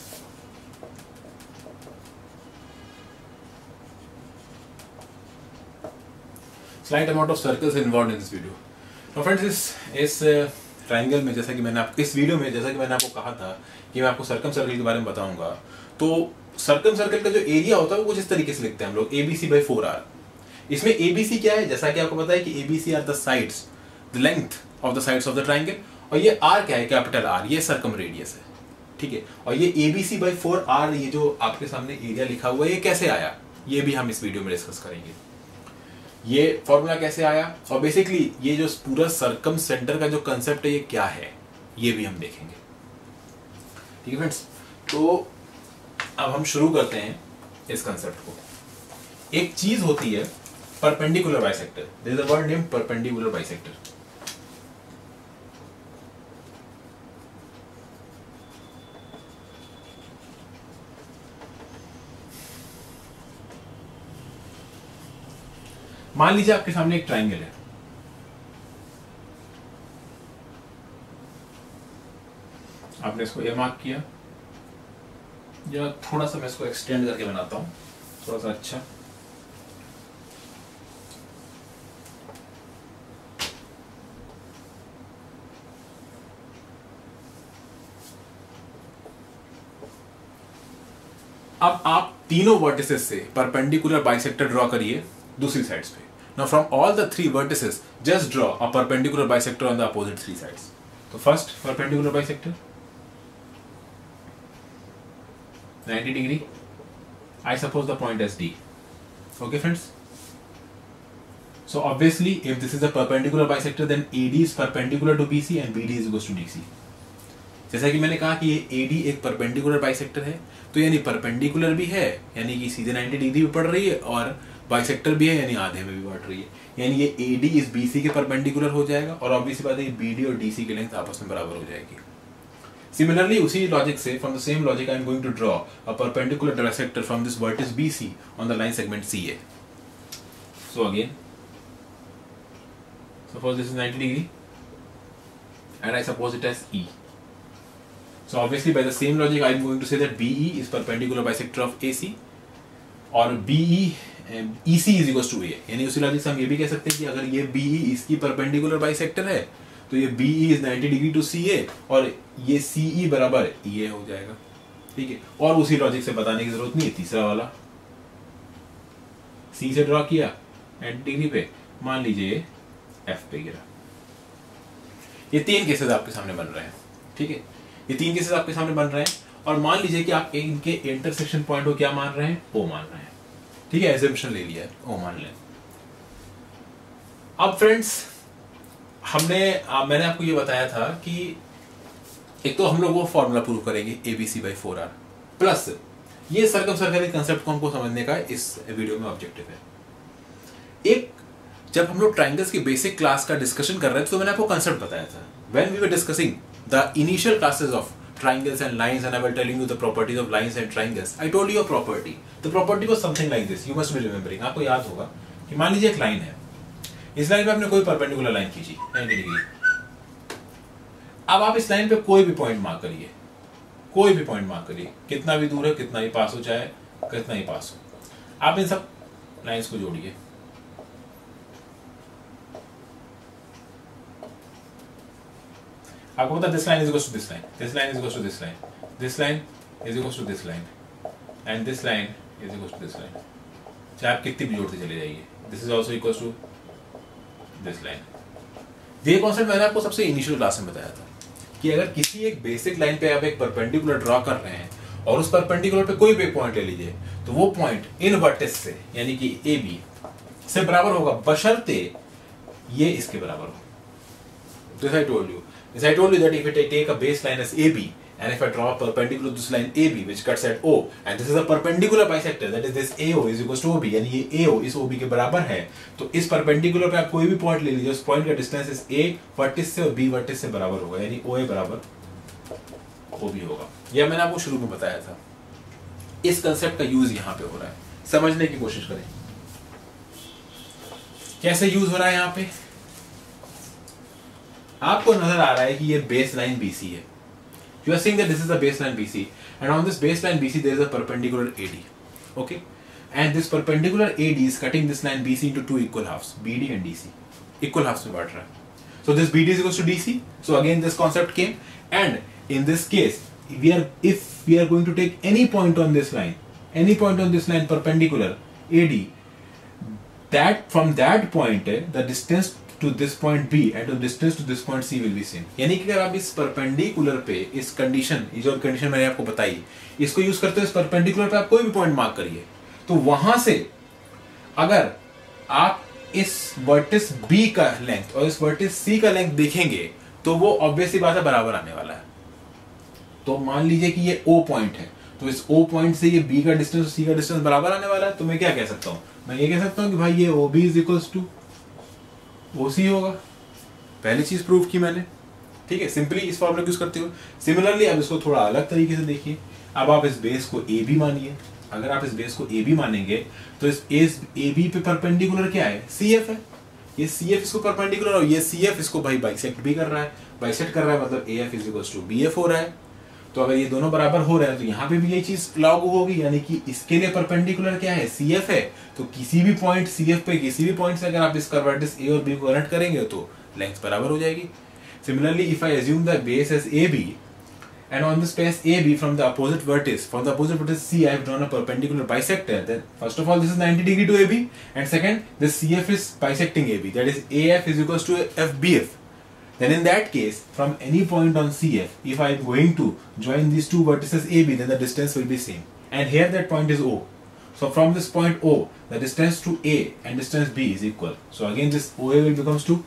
Slight amount of circles involved in this video. Now friends, इस triangle में जैसा कि मैंने आपको इस video में जैसा कि मैंने आपको कहा था कि मैं आपको सर्कम सर्कल के बारे में बताऊंगा, तो सर्कम सर्कल का जो एरिया होता है वो कुछ इस तरीके से लिखते हैं हम लोग, ABC by 4R. इसमें ABC क्या है? जैसा कि आपको पता है कि ABC are the sides, the length of the sides of the triangle. और ये R क्या है? Capital R. ये सर्कम रेडियस है, ठीक है. और ये ABC by 4R, ये जो आपके सामने एरिया लिखा हुआ है, ये कैसे आया, ये भी हम इस वीडियो में डिस्कस करेंगे. ये फॉर्मूला कैसे आया, और बेसिकली ये जो पूरा सर्कम सेंटर का जो कंसेप्ट है ये क्या है, ये भी हम देखेंगे. ठीक है फ्रेंड्स, तो अब हम शुरू करते हैं इस कंसेप्ट को. एक चीज होती है perpendicular bisector. There is a word named perpendicular bisector. मान लीजिए आपके सामने एक ट्राइंगल है. आपने इसको ए मार्क किया, या थोड़ा सा मैं इसको एक्सटेंड करके बनाता हूं, थोड़ा सा अच्छा. अब आप तीनों वर्टिसेस से परपेंडिकुलर बाइसेक्टर ड्रॉ करिए दूसरी साइड्स पे. Now from all the 3 vertices, just draw a perpendicular bisector on the opposite 3 sides. So first perpendicular bisector, 90 degree. I suppose the point as D. Okay friends. So obviously, if this is a perpendicular bisector, then AD is perpendicular to BC and BD is equals to DC. जैसा कि मैंने कहा कि ये AD एक perpendicular bisector है, तो यानी परपेंडिकुलर भी है, यानी कि सीधे 90 डिग्री भी पड़ रही है, और बाइसेक्टर भी है, यानी आधे में भी बढ़ रही है. यानी ये AD इस BC के परपेंडिकुलर हो जाएगा, और ऑब्वियसली बात है BD और DC की लेंथ आपस में बराबर हो जाएगी. सिमिलरली उसी लॉजिक से, from the same logic, I am going to draw a perpendicular bisector from this vertex BC on the line segment CA. So again, suppose this is 90 degree and I suppose it as E. So obviously by the same logic I am going to say that BE is perpendicular bisector of AC, और BE EC is equals to A. यानी उसी logic से हम ये भी कह सकते हैं कि अगर ये BE इसकी परपेंडिकुलर बाइसेक्टर है, तो ये BE is 90 degree to CA, और ये CE बराबर EA हो जाएगा. ठीक है, और उसी लॉजिक से बताने की जरूरत नहीं है। तीसरा वाला सी से ड्रॉ किया 90 डिग्री पे, मान लीजिए एफ पे गिरा। ये 3 केसेस आपके सामने बन रहे हैं, ठीक है, ये 3 केसेस आपके सामने बन रहे हैं। और मान लीजिए कि आप इनके इंटरसेक्शन पॉइंट को क्या मान रहे हैं, ओ मान रहे हैं, ठीक है, एजम्पशन ले लिया है, ओ मान लें। अब फ्रेंड्स मैंने आपको ये बताया था कि एक तो हम लोग वो फॉर्मूला प्रूव करेंगे ABC/4R, प्लस ये सर्कमसर्कल कंसेप्ट को हमको समझने का इस वीडियो में ऑब्जेक्टिव है। एक जब हम लोग ट्राइंगल्स की बेसिक क्लास का डिस्कशन कर रहे थे तो मैंने आपको कंसेप्ट बताया था, when we were discussing the initial classes of triangles and lines and I was telling you the properties of lines and triangles. I told you a property. The property was something like this. You must be remembering. आपको याद होगा कि मान लीजिए एक line है, इस line पे आपने कोई परपेंडिकुलर लाइन खींची 90 डिग्री। अब आप इस लाइन पे कोई भी पॉइंट मार्क करिए, कोई भी पॉइंट मार्क करिए, कितना भी दूर है, कितना ही पास हो, चाहे कितना ही पास हो, आप इन सब लाइंस को जोड़िए। आपको पता this line is equals to this line, this line is equals to this line, this line is equals to this line and this line is equals to this line. चाहे आप कितनी भी जोड़ते चले जाइए, this is also equals to this line. ये concept मैंने आपको सबसे इनिशियल क्लास में बताया था कि अगर किसी एक बेसिक लाइन पे आप एक परपेंडिकुलर ड्रॉ कर रहे हैं और उस परपेंडिकुलर पे कोई भी पॉइंट ले लीजिए, तो वो पॉइंट इन वर्टेक्स से यानी कि AB से बराबर होगा, बशर्ते ये इसके बराबर हो। This I told you. As I told you that if I take a baseline as AB and if I draw a perpendicular to this line AB which cuts at O and this is a perpendicular bisector, that is this AO is equals to OB, यानी ये AO इस OB के बराबर है, तो इस perpendicular पे आप कोई भी पॉइंट ले लीजिए, उस पॉइंट का डिस्टेंस इस A वर्टिस से और B वर्टिस से बराबर होगा, यानी OA बराबर OB होगा। यह मैंने आपको शुरू में बताया था। इस कंसेप्ट का यूज यहाँ पे हो रहा है, समझने की कोशिश करें कैसे यूज हो रहा है। यहाँ पे आपको नजर आ रहा है कि ये बेस लाइन BC है। You are seeing that this is a baseline BC, and on this baseline BC there is a perpendicular AD, okay? And this perpendicular AD is cutting this line BC into two equal halves, BD and DC. Equal halves में बांट रहा है। So this BD is equals to DC. So again this concept came, and in this case, if we are going to take any point on this line perpendicular AD, that from that point the distance to this point B and the distance to this point C will be same। यानी कि अगर आप इस perpendicular पे इस condition, ये जो condition मैंने आपको बताई, इसको यूज करते हो, इस परपेंडिकुलर पे आप कोई भी पॉइंट मार्क करिए, तो वहां से अगर आप इस वर्टिस B का लेंथ और इस वर्टिस C का लेंथ देखेंगे तो वो ऑब्वियसली बात है बराबर आने वाला है। तो मान लीजिए कि ये O पॉइंट है, तो इस O पॉइंट से ये B का डिस्टेंस और C का डिस्टेंस बराबर आने वाला है। तो मैं क्या कह सकता हूं, मैं ये कह सकता हूं कि भाई ये OB is equals to OC होगा। पहली चीज प्रूव की मैंने, ठीक है, सिंपली इस फॉर्मूला यूज करते हो। सिमिलरली अब इसको थोड़ा अलग तरीके से देखिए। अब आप इस बेस को AB मानिए। अगर आप इस बेस को AB मानेंगे तो इस AB पे परपेंडिकुलर क्या है, CF है। ये CF इसको परपेंडिकुलर और ये CF इसको भाई बाइसेक्ट भी कर रहा है। बाइसेक्ट कर रहा है मतलब AF is equals to BF हो रहा है। तो अगर ये दोनों बराबर हो रहे हैं तो यहाँ पे भी यही चीज लागू होगी, यानी कि इसके लिए परपेंडिकुलर क्या है, CF है। तो किसी भी पॉइंट CF पे किसी भी पॉइंट से अगर आप इस वर्टिस A और B को कनेक्ट करेंगे तो लेंथ बराबर हो जाएगी। Similarly if I assume the base as AB and on this base AB from the opposite vertex C I have drawn a perpendicular bisector, then first of all this is 90 degree to AB, and second this CF is bisecting AB, that is AF is equals to FBF. Then in that case, from any point on CF, if I am going to join these two vertices AB, then the distance will be same. And here that point is O. So from this point O, the distance to A and distance B is equal. So again this OA will becomes to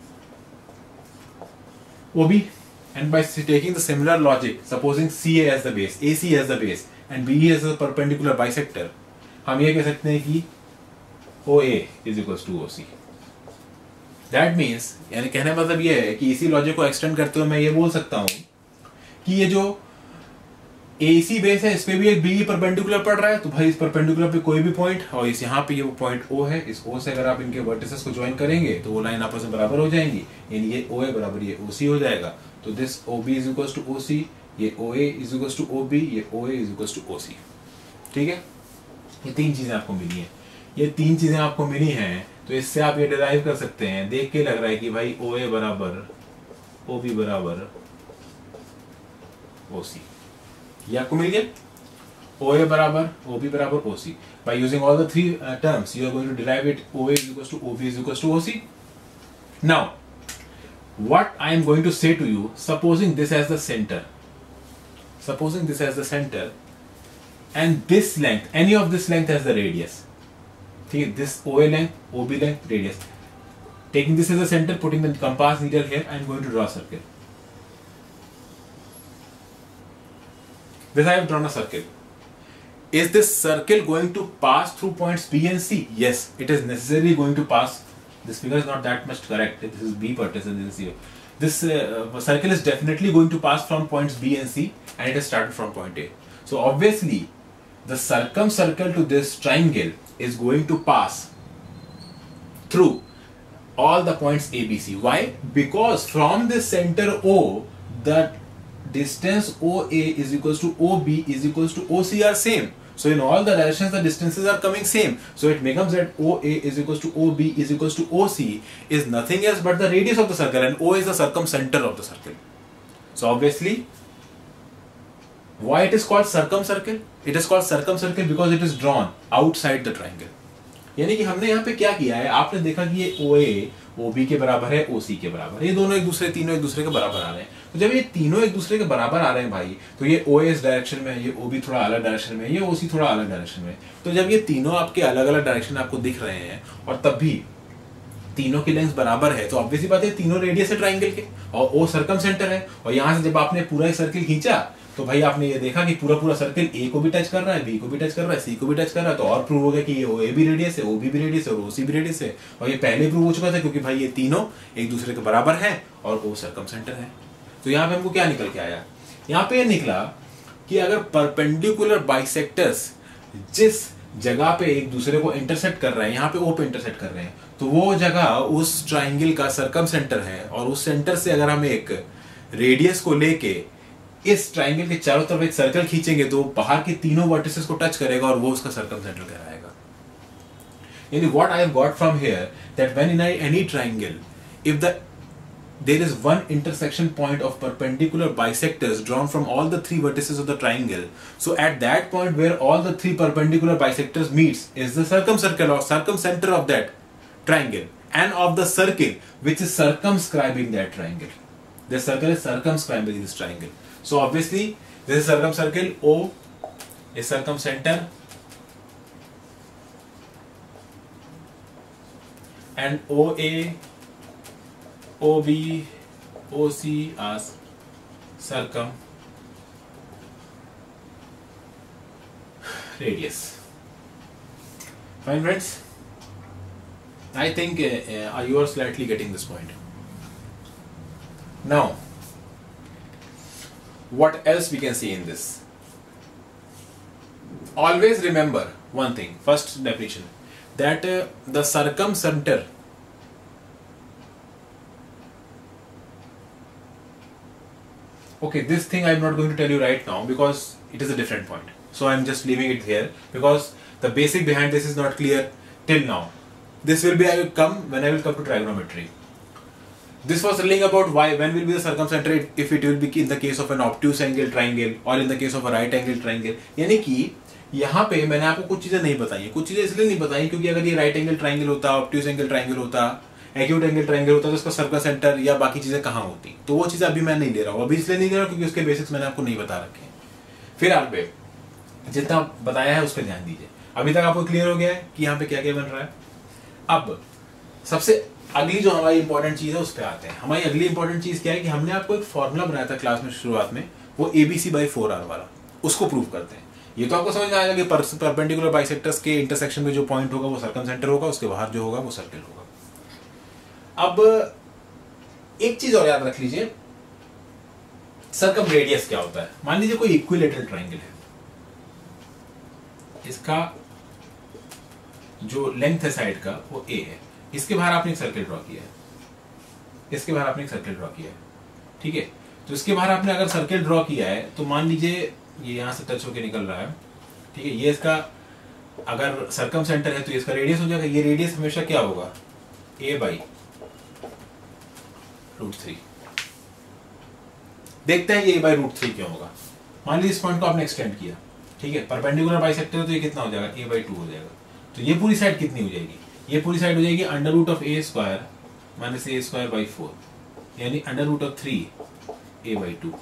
OB. And by taking the similar logic, supposing CA as the base, AC as the base, and BE as a perpendicular bisector, हम ये कह सकते हैं कि OA is equals to OC. That means, यानी कहने मतलब ये है कि इसी लॉजिक को एक्सटेंड करते हुए मैं ये बोल सकता हूं कि ये जो AC बेस है इस पे भी एक BE परपेंडिकुलर पड़ रहा है, तो भाई इस परपेंडिकुलर पे कोई भी पॉइंट और इस यहाँ पे ये वो पॉइंट O है, इस O से अगर आप इनके वर्टिसेस को ज्वाइन करेंगे तो वो लाइन आपस में बराबर हो जाएंगी, यानी ये OA बराबर ये OC हो जाएगा। तो this OB is equals to OC, ये OA is equals to OB, ये OA is equals to OC। ठीक है, ये तीन चीजें आपको मिली हैं। ये तीन चीजें आपको मिली हैं तो इससे आप ये डिराइव कर सकते हैं। देख के लग रहा है कि भाई OA बराबर OB बराबर OC। ये आपको मिल गया, OA बराबर OB बराबर OC. By using all the three terms, you are going to derive it. OA is equals to OB is equals to OC. Now, what I am going to say to you, supposing this as the center, and this length, any of this length as the radius. ठीक है, this OA length, OB length, radius. Taking this as the center, putting the compass needle here, I am going to draw a circle. This I have drawn a circle. Is this circle going to pass through points B and C? Yes, it is necessarily going to pass. This figure is not that much correct. This is B vertex and this is C. This circle is definitely going to pass from points B and C, and it has started from point A. So obviously, the circumcircle to this triangle is going to pass through all the points A, B, C. Why? Because from this center O, the distance OA is equals to OB is equals to OC are same. So in all the directions the distances are coming same. So it becomes that OA is equals to OB is equals to OC is nothing else but the radius of the circle, and O is the circumcenter of the circle. So obviously, why it is called circumcircle? It is called circumcircle because it is drawn outside the triangle. यानी कि हमने यहाँ पे क्या किया है, आपने देखा कि ये OA OB के बराबर है, OC के बराबर, ये दोनों तीनों एक दूसरे के बराबर आ रहे हैं. तो जब ये तीनों एक दूसरे के बराबर आ रहे हैं भाई, तो ये OA इस डायरेक्शन में है, ये OB थोड़ा अलग डायरेक्शन में है, ये OC थोड़ा अलग डायरेक्शन में. तो जब ये तीनों आपके अलग अलग डायरेक्शन आपको दिख रहे हैं और तब भी तीनों की लेंथ बराबर है, तो ऑब्वियसली बात है तीनों रेडियस है ट्राइंगल के, और O सर्कमसेंटर है. और यहाँ से जब आपने पूरा एक सर्किल खींचा तो भाई आपने ये देखा कि पूरा सर्किल A को भी टच कर रहा है, B को भी टच कर रहा है, C को भी टच कर रहा है. तो और प्रूव हो गया कि ये OA भी रेडियस है, OB भी रेडियस है और OC भी रेडियस है. और ये पहले प्रूव हो चुका था क्योंकि भाई ये तीनों एक दूसरे के बराबर हैं और O सर्कमसेंटर है. तो यहाँ पे हमको क्या निकल के आया, यहाँ पे ये निकला कि अगर परपेंडिकुलर बाइसेक्टर्स जिस जगह पे एक दूसरे को इंटरसेक्ट कर रहे हैं, यहाँ पे O पे इंटरसेक्ट कर रहे हैं, तो वो जगह उस ट्राइंगल का सर्कमसेंटर है. और उस सेंटर से अगर हम एक रेडियस को लेके इस ट्राइंगल के चारों तरफ एक सर्कल खींचेंगे तो बाहर के तीनों वर्टिसेस को टच करेगा और वो उसका सर्कमसेंटर कहलाएगा. यानी what I have got from here that when in any triangle if there is one intersection point of perpendicular bisectors drawn from all the three vertices of the triangle, so at that point where all the three perpendicular bisectors meets is the circumcircle or circumcenter of that triangle and of the circle which is circumscribing that triangle. This circle is circumscribing this triangle. So obviously this is circumcircle, O is circumcenter and OA, OB, OC as circum radius. Fine friends, I think you are slightly getting this point. Now what else we can see in this? Always remember one thing, first definition, that the circumcenter okay, this thing I am not going to tell you right now because it is a different point, so I am just leaving it here because the basic behind this is not clear till now. This will be when I will come to trigonometry. This was telling about when will be the circumcenter if it will be in the case of an obtuse angle triangle or in the case of a right angle triangle. यानी कि यहाँ पे मैंने आपको कुछ चीजें नहीं बताई है. कुछ चीजें इसलिए नहीं बताई क्योंकि अगर ये राइट एंगल ट्राइंगल होता, ऑब्ट्यूज एंगल ट्राइंगल होता, एक्यूट एंगल ट्राइंगल होता तो उसका सर्कल सेंटर या बाकी चीजें कहाँ होती. तो वो चीजें अभी मैं नहीं दे रहा हूँ, अभी इसलिए नहीं दे रहा हूँ क्योंकि उसके बेसिक्स मैंने आपको नहीं बता रखे हैं. फिर आप जितना बताया है उस पर ध्यान दीजिए. अभी तक आपको क्लियर हो गया है कि यहाँ पे क्या क्या बन रहा है. अब सबसे अगली जो हमारी इंपॉर्टेंट चीज है उस पर आते हैं. हमारी अगली इंपॉर्टेंट चीज क्या है कि हमने आपको एक फॉर्मूला बनाया था क्लास में शुरुआत में, वो ABC/4R वाला, उसको प्रूव करते हैं. ये तो आपको समझ में आएगा कि परपेंडिकुलर बाइसेक्टर्स के इंटरसेक्शन में जो पॉइंट होगा वो सर्कमसेंटर होगा, उसके बाहर जो होगा वो सर्कल होगा. अब एक चीज और याद रख लीजिए, सर्कम रेडियस क्या होता है. मान लीजिए कोई इक्विलेटरल ट्राइंगल है, इसका जो लेंथ है साइड का वो A है, इसके बाहर आपने एक सर्कल ड्रॉ किया है, इसके बाहर आपने एक सर्कल ड्रॉ किया है, ठीक है. तो इसके बाहर आपने अगर सर्कल ड्रॉ किया है तो मान लीजिए ये यहां से टच होके निकल रहा है, ठीक है. ये इसका अगर सर्कम सेंटर है तो इसका रेडियस हो जाएगा. ये रेडियस हमेशा क्या होगा, A/√3. देखते हैं ये A/√3 क्यों होगा. मान लीजिए इस पॉइंट को आपने एक्सटेंड किया, ठीक है, परपेंडिकुलर बाइसेक्टर, तो ये कितना हो जाएगा, a/2 हो जाएगा। तो ये पूरी साइड कितनी हो जाएगी, ये पूरी साइड हो जाएगी under root of a square minus a square by 4, यानी अंडर रूट ऑफ 3a/2।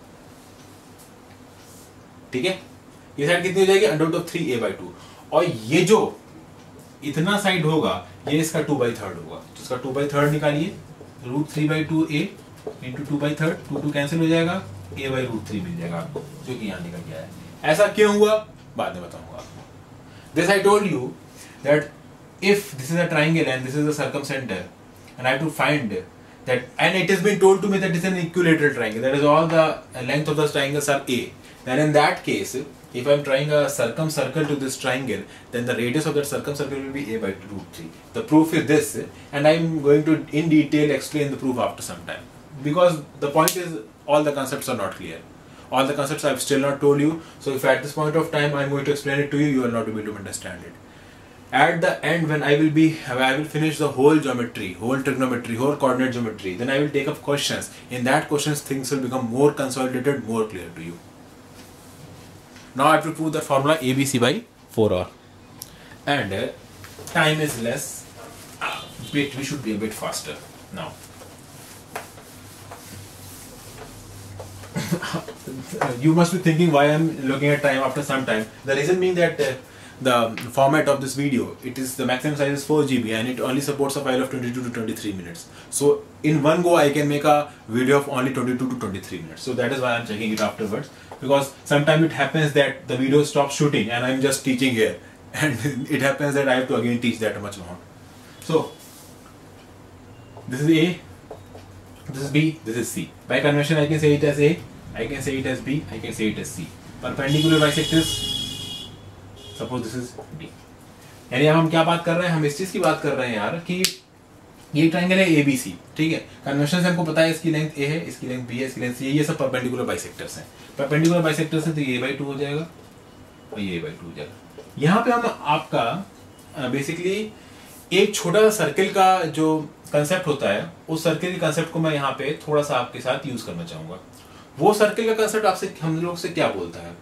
ठीक है, ये साइड कितनी हो जाएगी, अंडर रूट ऑफ 3a/2। और ये जो इतना साइड होगा ये इसका 2/3 होगा, तो इसका 2/3 निकालिए, रूट 3/2a इंटू 2/3, 2 कैंसिल हो जाएगा, a/√3 मिल जाएगा आपको, जो कि यहाँ निकल गया है। ऐसा क्यों हुआ बाद में बताऊंगा आपको। This I told you that if this is a triangle and this is a circumcenter and I have to find that, and it has been told to me that it is an equilateral triangle, that is all the length of the triangles are a, then in that case if I am trying a circumcircle to this triangle, then the radius of that circumcircle will be a/√3. The proof is this, and I am going to in detail explain the proof after some time, because the point is all the concepts are not clear. All the concepts I have still not told you, so if at this point of time I am going to explain it to you, you will not be able to understand it. At the end, when I will finish the whole geometry, whole trigonometry, whole coordinate geometry, then I will take up questions. In that questions, things will become more consolidated, more clear to you. Now I have to prove the formula ABC by 4r, and time is less. We should be a bit faster now. You must be thinking why I am looking at time after some time. The reason being that the format of this video, it is the maximum size is 4 GB and it only supports a file of 22 to 23 minutes. So in one go I can make a video of only 22 to 23 minutes. So that is why I am checking it afterwards, because sometimes it happens that the video stops shooting and I am just teaching here, and it happens that I have to again teach that much long. So this is A, this is B, this is C. By convention I can say it as A, I can say it as B, I can say it as C. Perpendicular bisectors, suppose this is D. यानी अब हम क्या बात कर रहे हैं, हम इस चीज की बात कर रहे हैं यार कि ये ट्रायंगल है ABC, ठीक है, कन्वेंशन से हमको पता है इसकी लेंथ A है, इसकी लेंथ B है, इसकी लेंथ C है, ये सब परपेंडिकुलर बाइसेक्टर्स हैं। परपेंडिकुलर बाइसेक्टर्स हैं तो ये a/2 हो जाएगा और ये a/2 हो जाएगा। यहाँ पे हम आपका बेसिकली एक छोटा सा सर्किल का जो कंसेप्ट होता है, उस सर्किल के कंसेप्ट को मैं यहाँ पे थोड़ा सा आपके साथ यूज करना चाहूंगा। वो सर्किल का कंसेप्ट आपसे हम लोग से क्या बोलता है,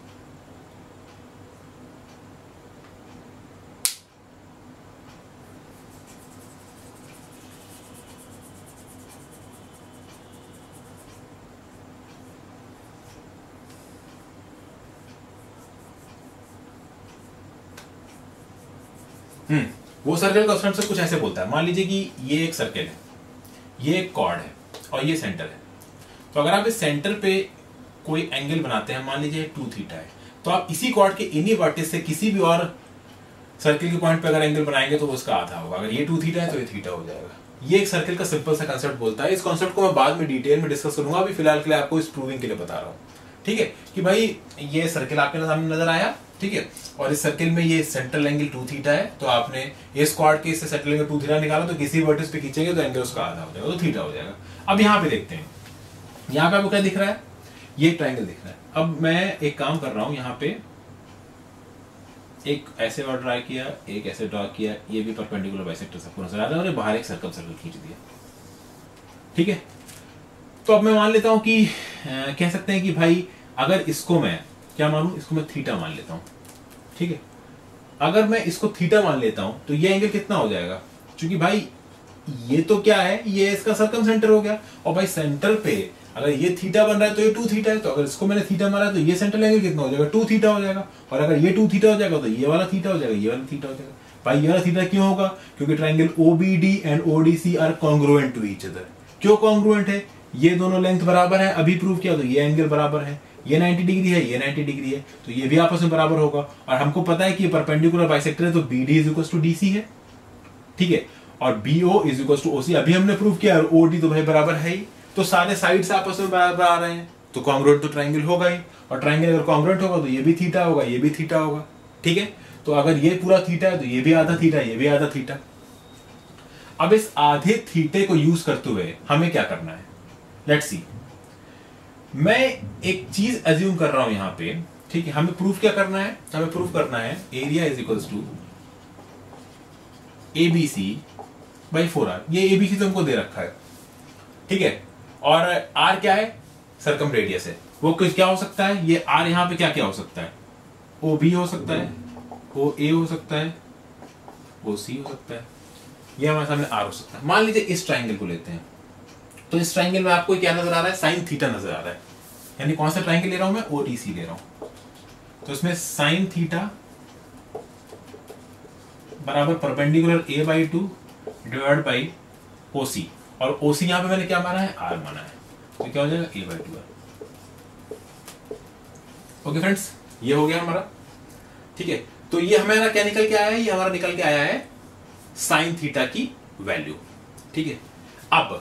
वो सर्कल का कंसेप्ट से कुछ ऐसे बोलता है। मान लीजिए कि ये एक सर्कल है, ये एक कॉर्ड है और ये सेंटर है। तो अगर आप इस सेंटर पे कोई एंगल बनाते हैं, मान लीजिए 2 थीटा है, तो आप इसी कॉर्ड के इन्हीं वर्टेक्स से किसी भी और सर्कल के पॉइंट पे अगर एंगल बनाएंगे तो उसका आधा होगा। अगर ये 2 थीटा है तो ये थीटा हो जाएगा। ये एक सर्कल का सिंपल सा कंसेप्ट बोलता है। इस कॉन्सेप्ट को मैं बाद में डिटेल में डिस्कस करूंगा, अभी फिलहाल के लिए आपको इस प्रूविंग के लिए बता रहा हूँ, ठीक है, कि भाई ये सर्कल आपके सामने नजर आया, ठीक है, और इस सर्कल में ये सेंट्रल एंगल 2 थीटा है, तो आपने इस कॉर्ड के इससे सेंट्रल एंगल 2 थीटा निकाला, तो किसी वर्टेक्स पे खींचेंगे तो एंगल उसका आधा हो जाएगा, तो थीटा हो जाएगा। अब यहाँ पे देखते हैं, यहाँ पे आपको क्या दिख रहा है, ये ट्रायंगल दिख रहा है। अब मैं एक काम कर रहा हूँ, यहाँ पे एक ऐसे और ड्रा किया, एक ऐसे ड्रा किया, ये भी परपेंडिकुलर बाइसेक्टर सबको नजर आ रहा है, और बाहर एक सर्कल खींच दिया, ठीक है। तो अब मैं मान लेता हूं कि कह सकते हैं कि भाई अगर इसको मैं क्या मानूं, इसको मैं थीटा मान लेता हूं, ठीक है। अगर मैं इसको थीटा मान लेता हूं तो ये एंगल कितना हो जाएगा, क्योंकि भाई ये तो क्या है, ये इसका सर्कम सेंटर हो गया, और भाई सेंटर पे अगर ये थीटा बन रहा है तो ये 2 थीटा है, तो अगर इसको मैंने थीटा मारा तो ये सेंट्रल एंगल कितना हो जाएगा, 2 थीटा हो जाएगा, और अगर ये 2 थीटा हो जाएगा तो ये वाला थीटा हो जाएगा, ये वाला थीटा हो जाएगा। भाई ये वाला थीटा क्यों होगा, क्योंकि triangle OBD and ODC are congruent to each other. क्यों कॉन्ग्रुएंट है, ये दोनों लेंथ बराबर है, अभी प्रूव किया, तो ये एंगल बराबर है, ये 90 डिग्री है, ये 90 डिग्री है, तो ये भी आपस में बराबर होगा। और हमको पता है कि ये परपेंडिकुलर बाइसेक्टर है, तो BD = DC है, ठीक है, और BO = OC अभी हमने प्रूव किया, और OD तो भाई बराबर है ही, तो सारे साइड से आपस में बराबर आ रहे हैं, तो कॉन्ग्रुएंट तो ट्रायंगल होगा ही, और ट्रायंगल अगर कॉन्ग्रुएंट होगा तो ये भी थीटा होगा, ये भी थीटा होगा, ठीक है। तो अगर ये पूरा थीटा है तो ये भी आधा थीटा, ये भी आधा थीटा। अब इस आधे थीटे को यूज करते हुए हमें क्या करना है, लेट्स सी। मैं एक चीज एज्यूम कर रहा हूं यहां पे, ठीक है। हमें प्रूफ क्या करना है, हमें प्रूफ करना है एरिया = ABC/4r। ये ABC तो हमको दे रखा है, ठीक है, और R क्या है, सर्कम रेडियस है, वो कुछ क्या हो सकता है, ये आर यहाँ पे क्या क्या हो सकता है, ओ बी हो सकता है, ओ ए हो सकता है, ओ सी हो सकता है, ये हमारे सामने आर हो सकता है। मान लीजिए इस ट्राइंगल को लेते हैं, तो इस ट्राइंगल में आपको क्या नजर आ रहा है, साइन थीटा नजर आ रहा है, यानी कौन सा ट्राइंगल ले रहा हूं मैं, ओडीसी ले रहा हूं। तो इसमें साइन थीटा बराबर perpendicular a by two divide by O C, और ओ सी यहां पे मैंने क्या माना है, आर माना है, तो क्या हो जाएगा a by two R. Okay friends, ये हो गया हमारा, ठीक है। तो ये हमारा क्या निकल के आया है, ये हमारा निकल के आया है साइन थीटा की वैल्यू, ठीक है। अब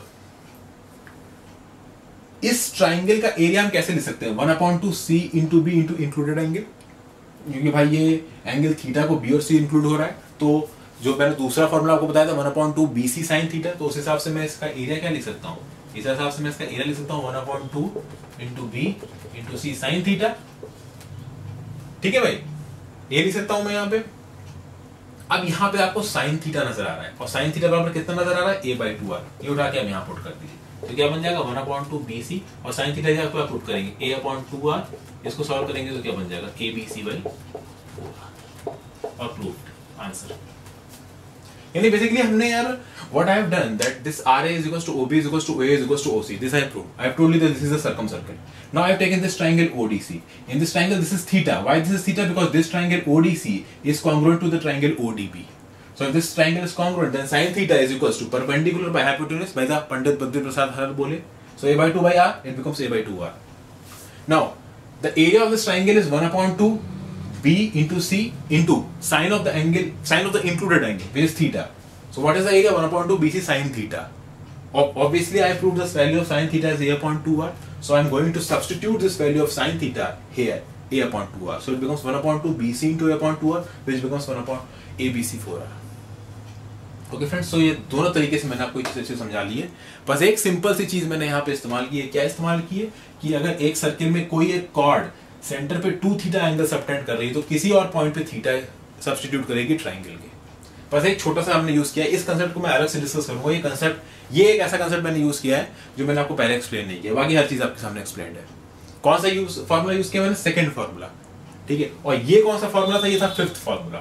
इस ट्राइंगल का एरिया हम कैसे लिख सकते हैं, 1/2 c into b into included angle, क्योंकि भाई ये एंगल थीटा को बी और सी इंक्लूड हो रहा है, तो जो मैंने दूसरा फॉर्मूला आपको बताया था 1/2 बी सी साइन थीटा, तो उस हिसाब से मैं इसका एरिया क्या लिख सकता हूँ, इस हिसाब से मैं इसका एरिया लिख सकता हूँ 1/2 into b into c sine theta, ठीक है भाई, ये लिख सकता हूं मैं यहाँ पे। अब यहाँ पे आपको साइन थीटा नजर आ रहा है, और साइन थीटा बराबर कितना नजर आ रहा है, ए बाई टू आर, ये उठा के हम यहाँ पुट कर दीजिए, तो क्या बन जाएगा 1/2 बी सी, और साइन थीटा यहाँ पे पुट करेंगे a/2 आर, इसको सॉल्व करेंगे तो क्या बन जाएगा ए बी सी बाई 4 और प्रूव्ड आंसर। यानी बेसिकली हमने यार what I have done that this RA is equals to OB is equals to OA is equals to OC, this I have proved. I have told you that this is a circumcircle. Now I have taken this triangle ODC. In this triangle this is theta. Why this is theta? Because this triangle ODC is congruent to the triangle ODB. So if this triangle is congruent, then sin theta is equals to perpendicular by hypotenuse by the Pandit Badri Prasad Har bole. So a by 2 by r, it becomes a by 2 r. Now the area of this triangle is 1/2 b into c into sine of the angle, sine of the included angle, which is theta. So what is the area, 1/2 bc sin theta. Obviously I proved this value of sin theta is a/2 r, so I am going to substitute this value of sin theta here, a/2 r. So it becomes 1/2 bc into a/2 r, which becomes 1/abc 4r. Okay friends, तो ये दोनों तरीके से मैंने आपको एक चीज समझा ली है। बस एक सिंपल सी चीज मैंने यहाँ पे इस्तेमाल की है, क्या इस्तेमाल की है कि अगर एक सर्किल में कोई एक कॉर्ड सेंटर पे 2 थीटा एंगल सबटेंड कर रही है, तो किसी और पॉइंट पे थीटा सब्स्टिट्यूट करेगी ट्राइंगल के। बस एक छोटा सा हमने यूज किया है, इस कंसेप्ट को मैं अलग से डिस्कस करूंगा। ये एक ऐसा कंसेप्ट मैंने यूज किया है जो मैंने आपको पहले एक्सप्लेन नहीं किया, बाकी हर चीज आपके सामने एक्सप्लेन है। कौन सा फॉर्मूला यूज किया मैंने, सेकंड फॉर्मूला, ठीक है। और ये कौन सा फॉर्मूला था, ये था फिफ्थ फॉर्मूला।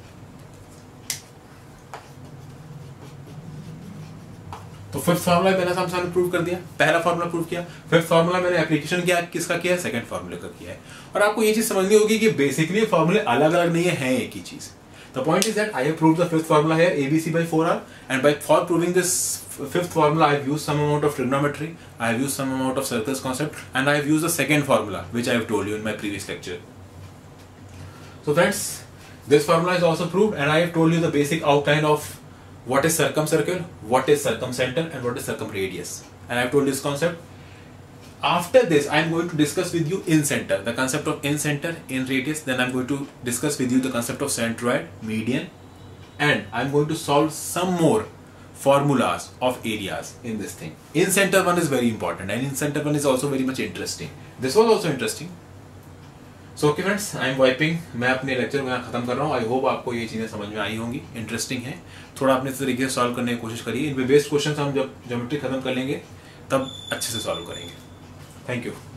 तो फिफ्थ फार्मूला मैंने सामने प्रूव कर दिया, पहला फार्मूला प्रूव किया। फिफ्थ फार्मूला मैंने एप्लीकेशन किया, किसका किया है, सेकंड फार्मूले का किया है। और आपको ये चीज समझनी होगी कि बेसिकली फार्मूले अलग अलग नहीं है, एक ही चीज। The point is that I have proved the fifth formula here, ABC by 4R, and for proving this fifth formula, I have used some amount of trigonometry, I have used some amount of circles concept, and I have used the second formula, which I have told you in my previous lecture. So friends, this formula is also proved, and I have told you the basic outline of what is circumcircle, what is circumcenter, and what is circumradius. And I have told this concept. After this, I am going to discuss with you in-center, the concept of in-center, in-radius. Then I am going to discuss with you the concept of centroid, median, and I am going to solve some more formulas of areas in this thing. In-center one is very important, and in-center one is also very much interesting. This was also interesting. So okay friends, I am wiping. मैं अपने lecture को यहाँ खत्म कर रहा हूँ। I hope आपको ये चीज़ें समझ में आई होंगी, इंटरेस्टिंग है। थोड़ा अपने तरीके से सॉल्व करने की कोशिश करिए। इनमें बेस्ड क्वेश्चन हम जब ज्योमेट्री खत्म कर लेंगे तब अच्छे से सॉल्व करेंगे। Thank you.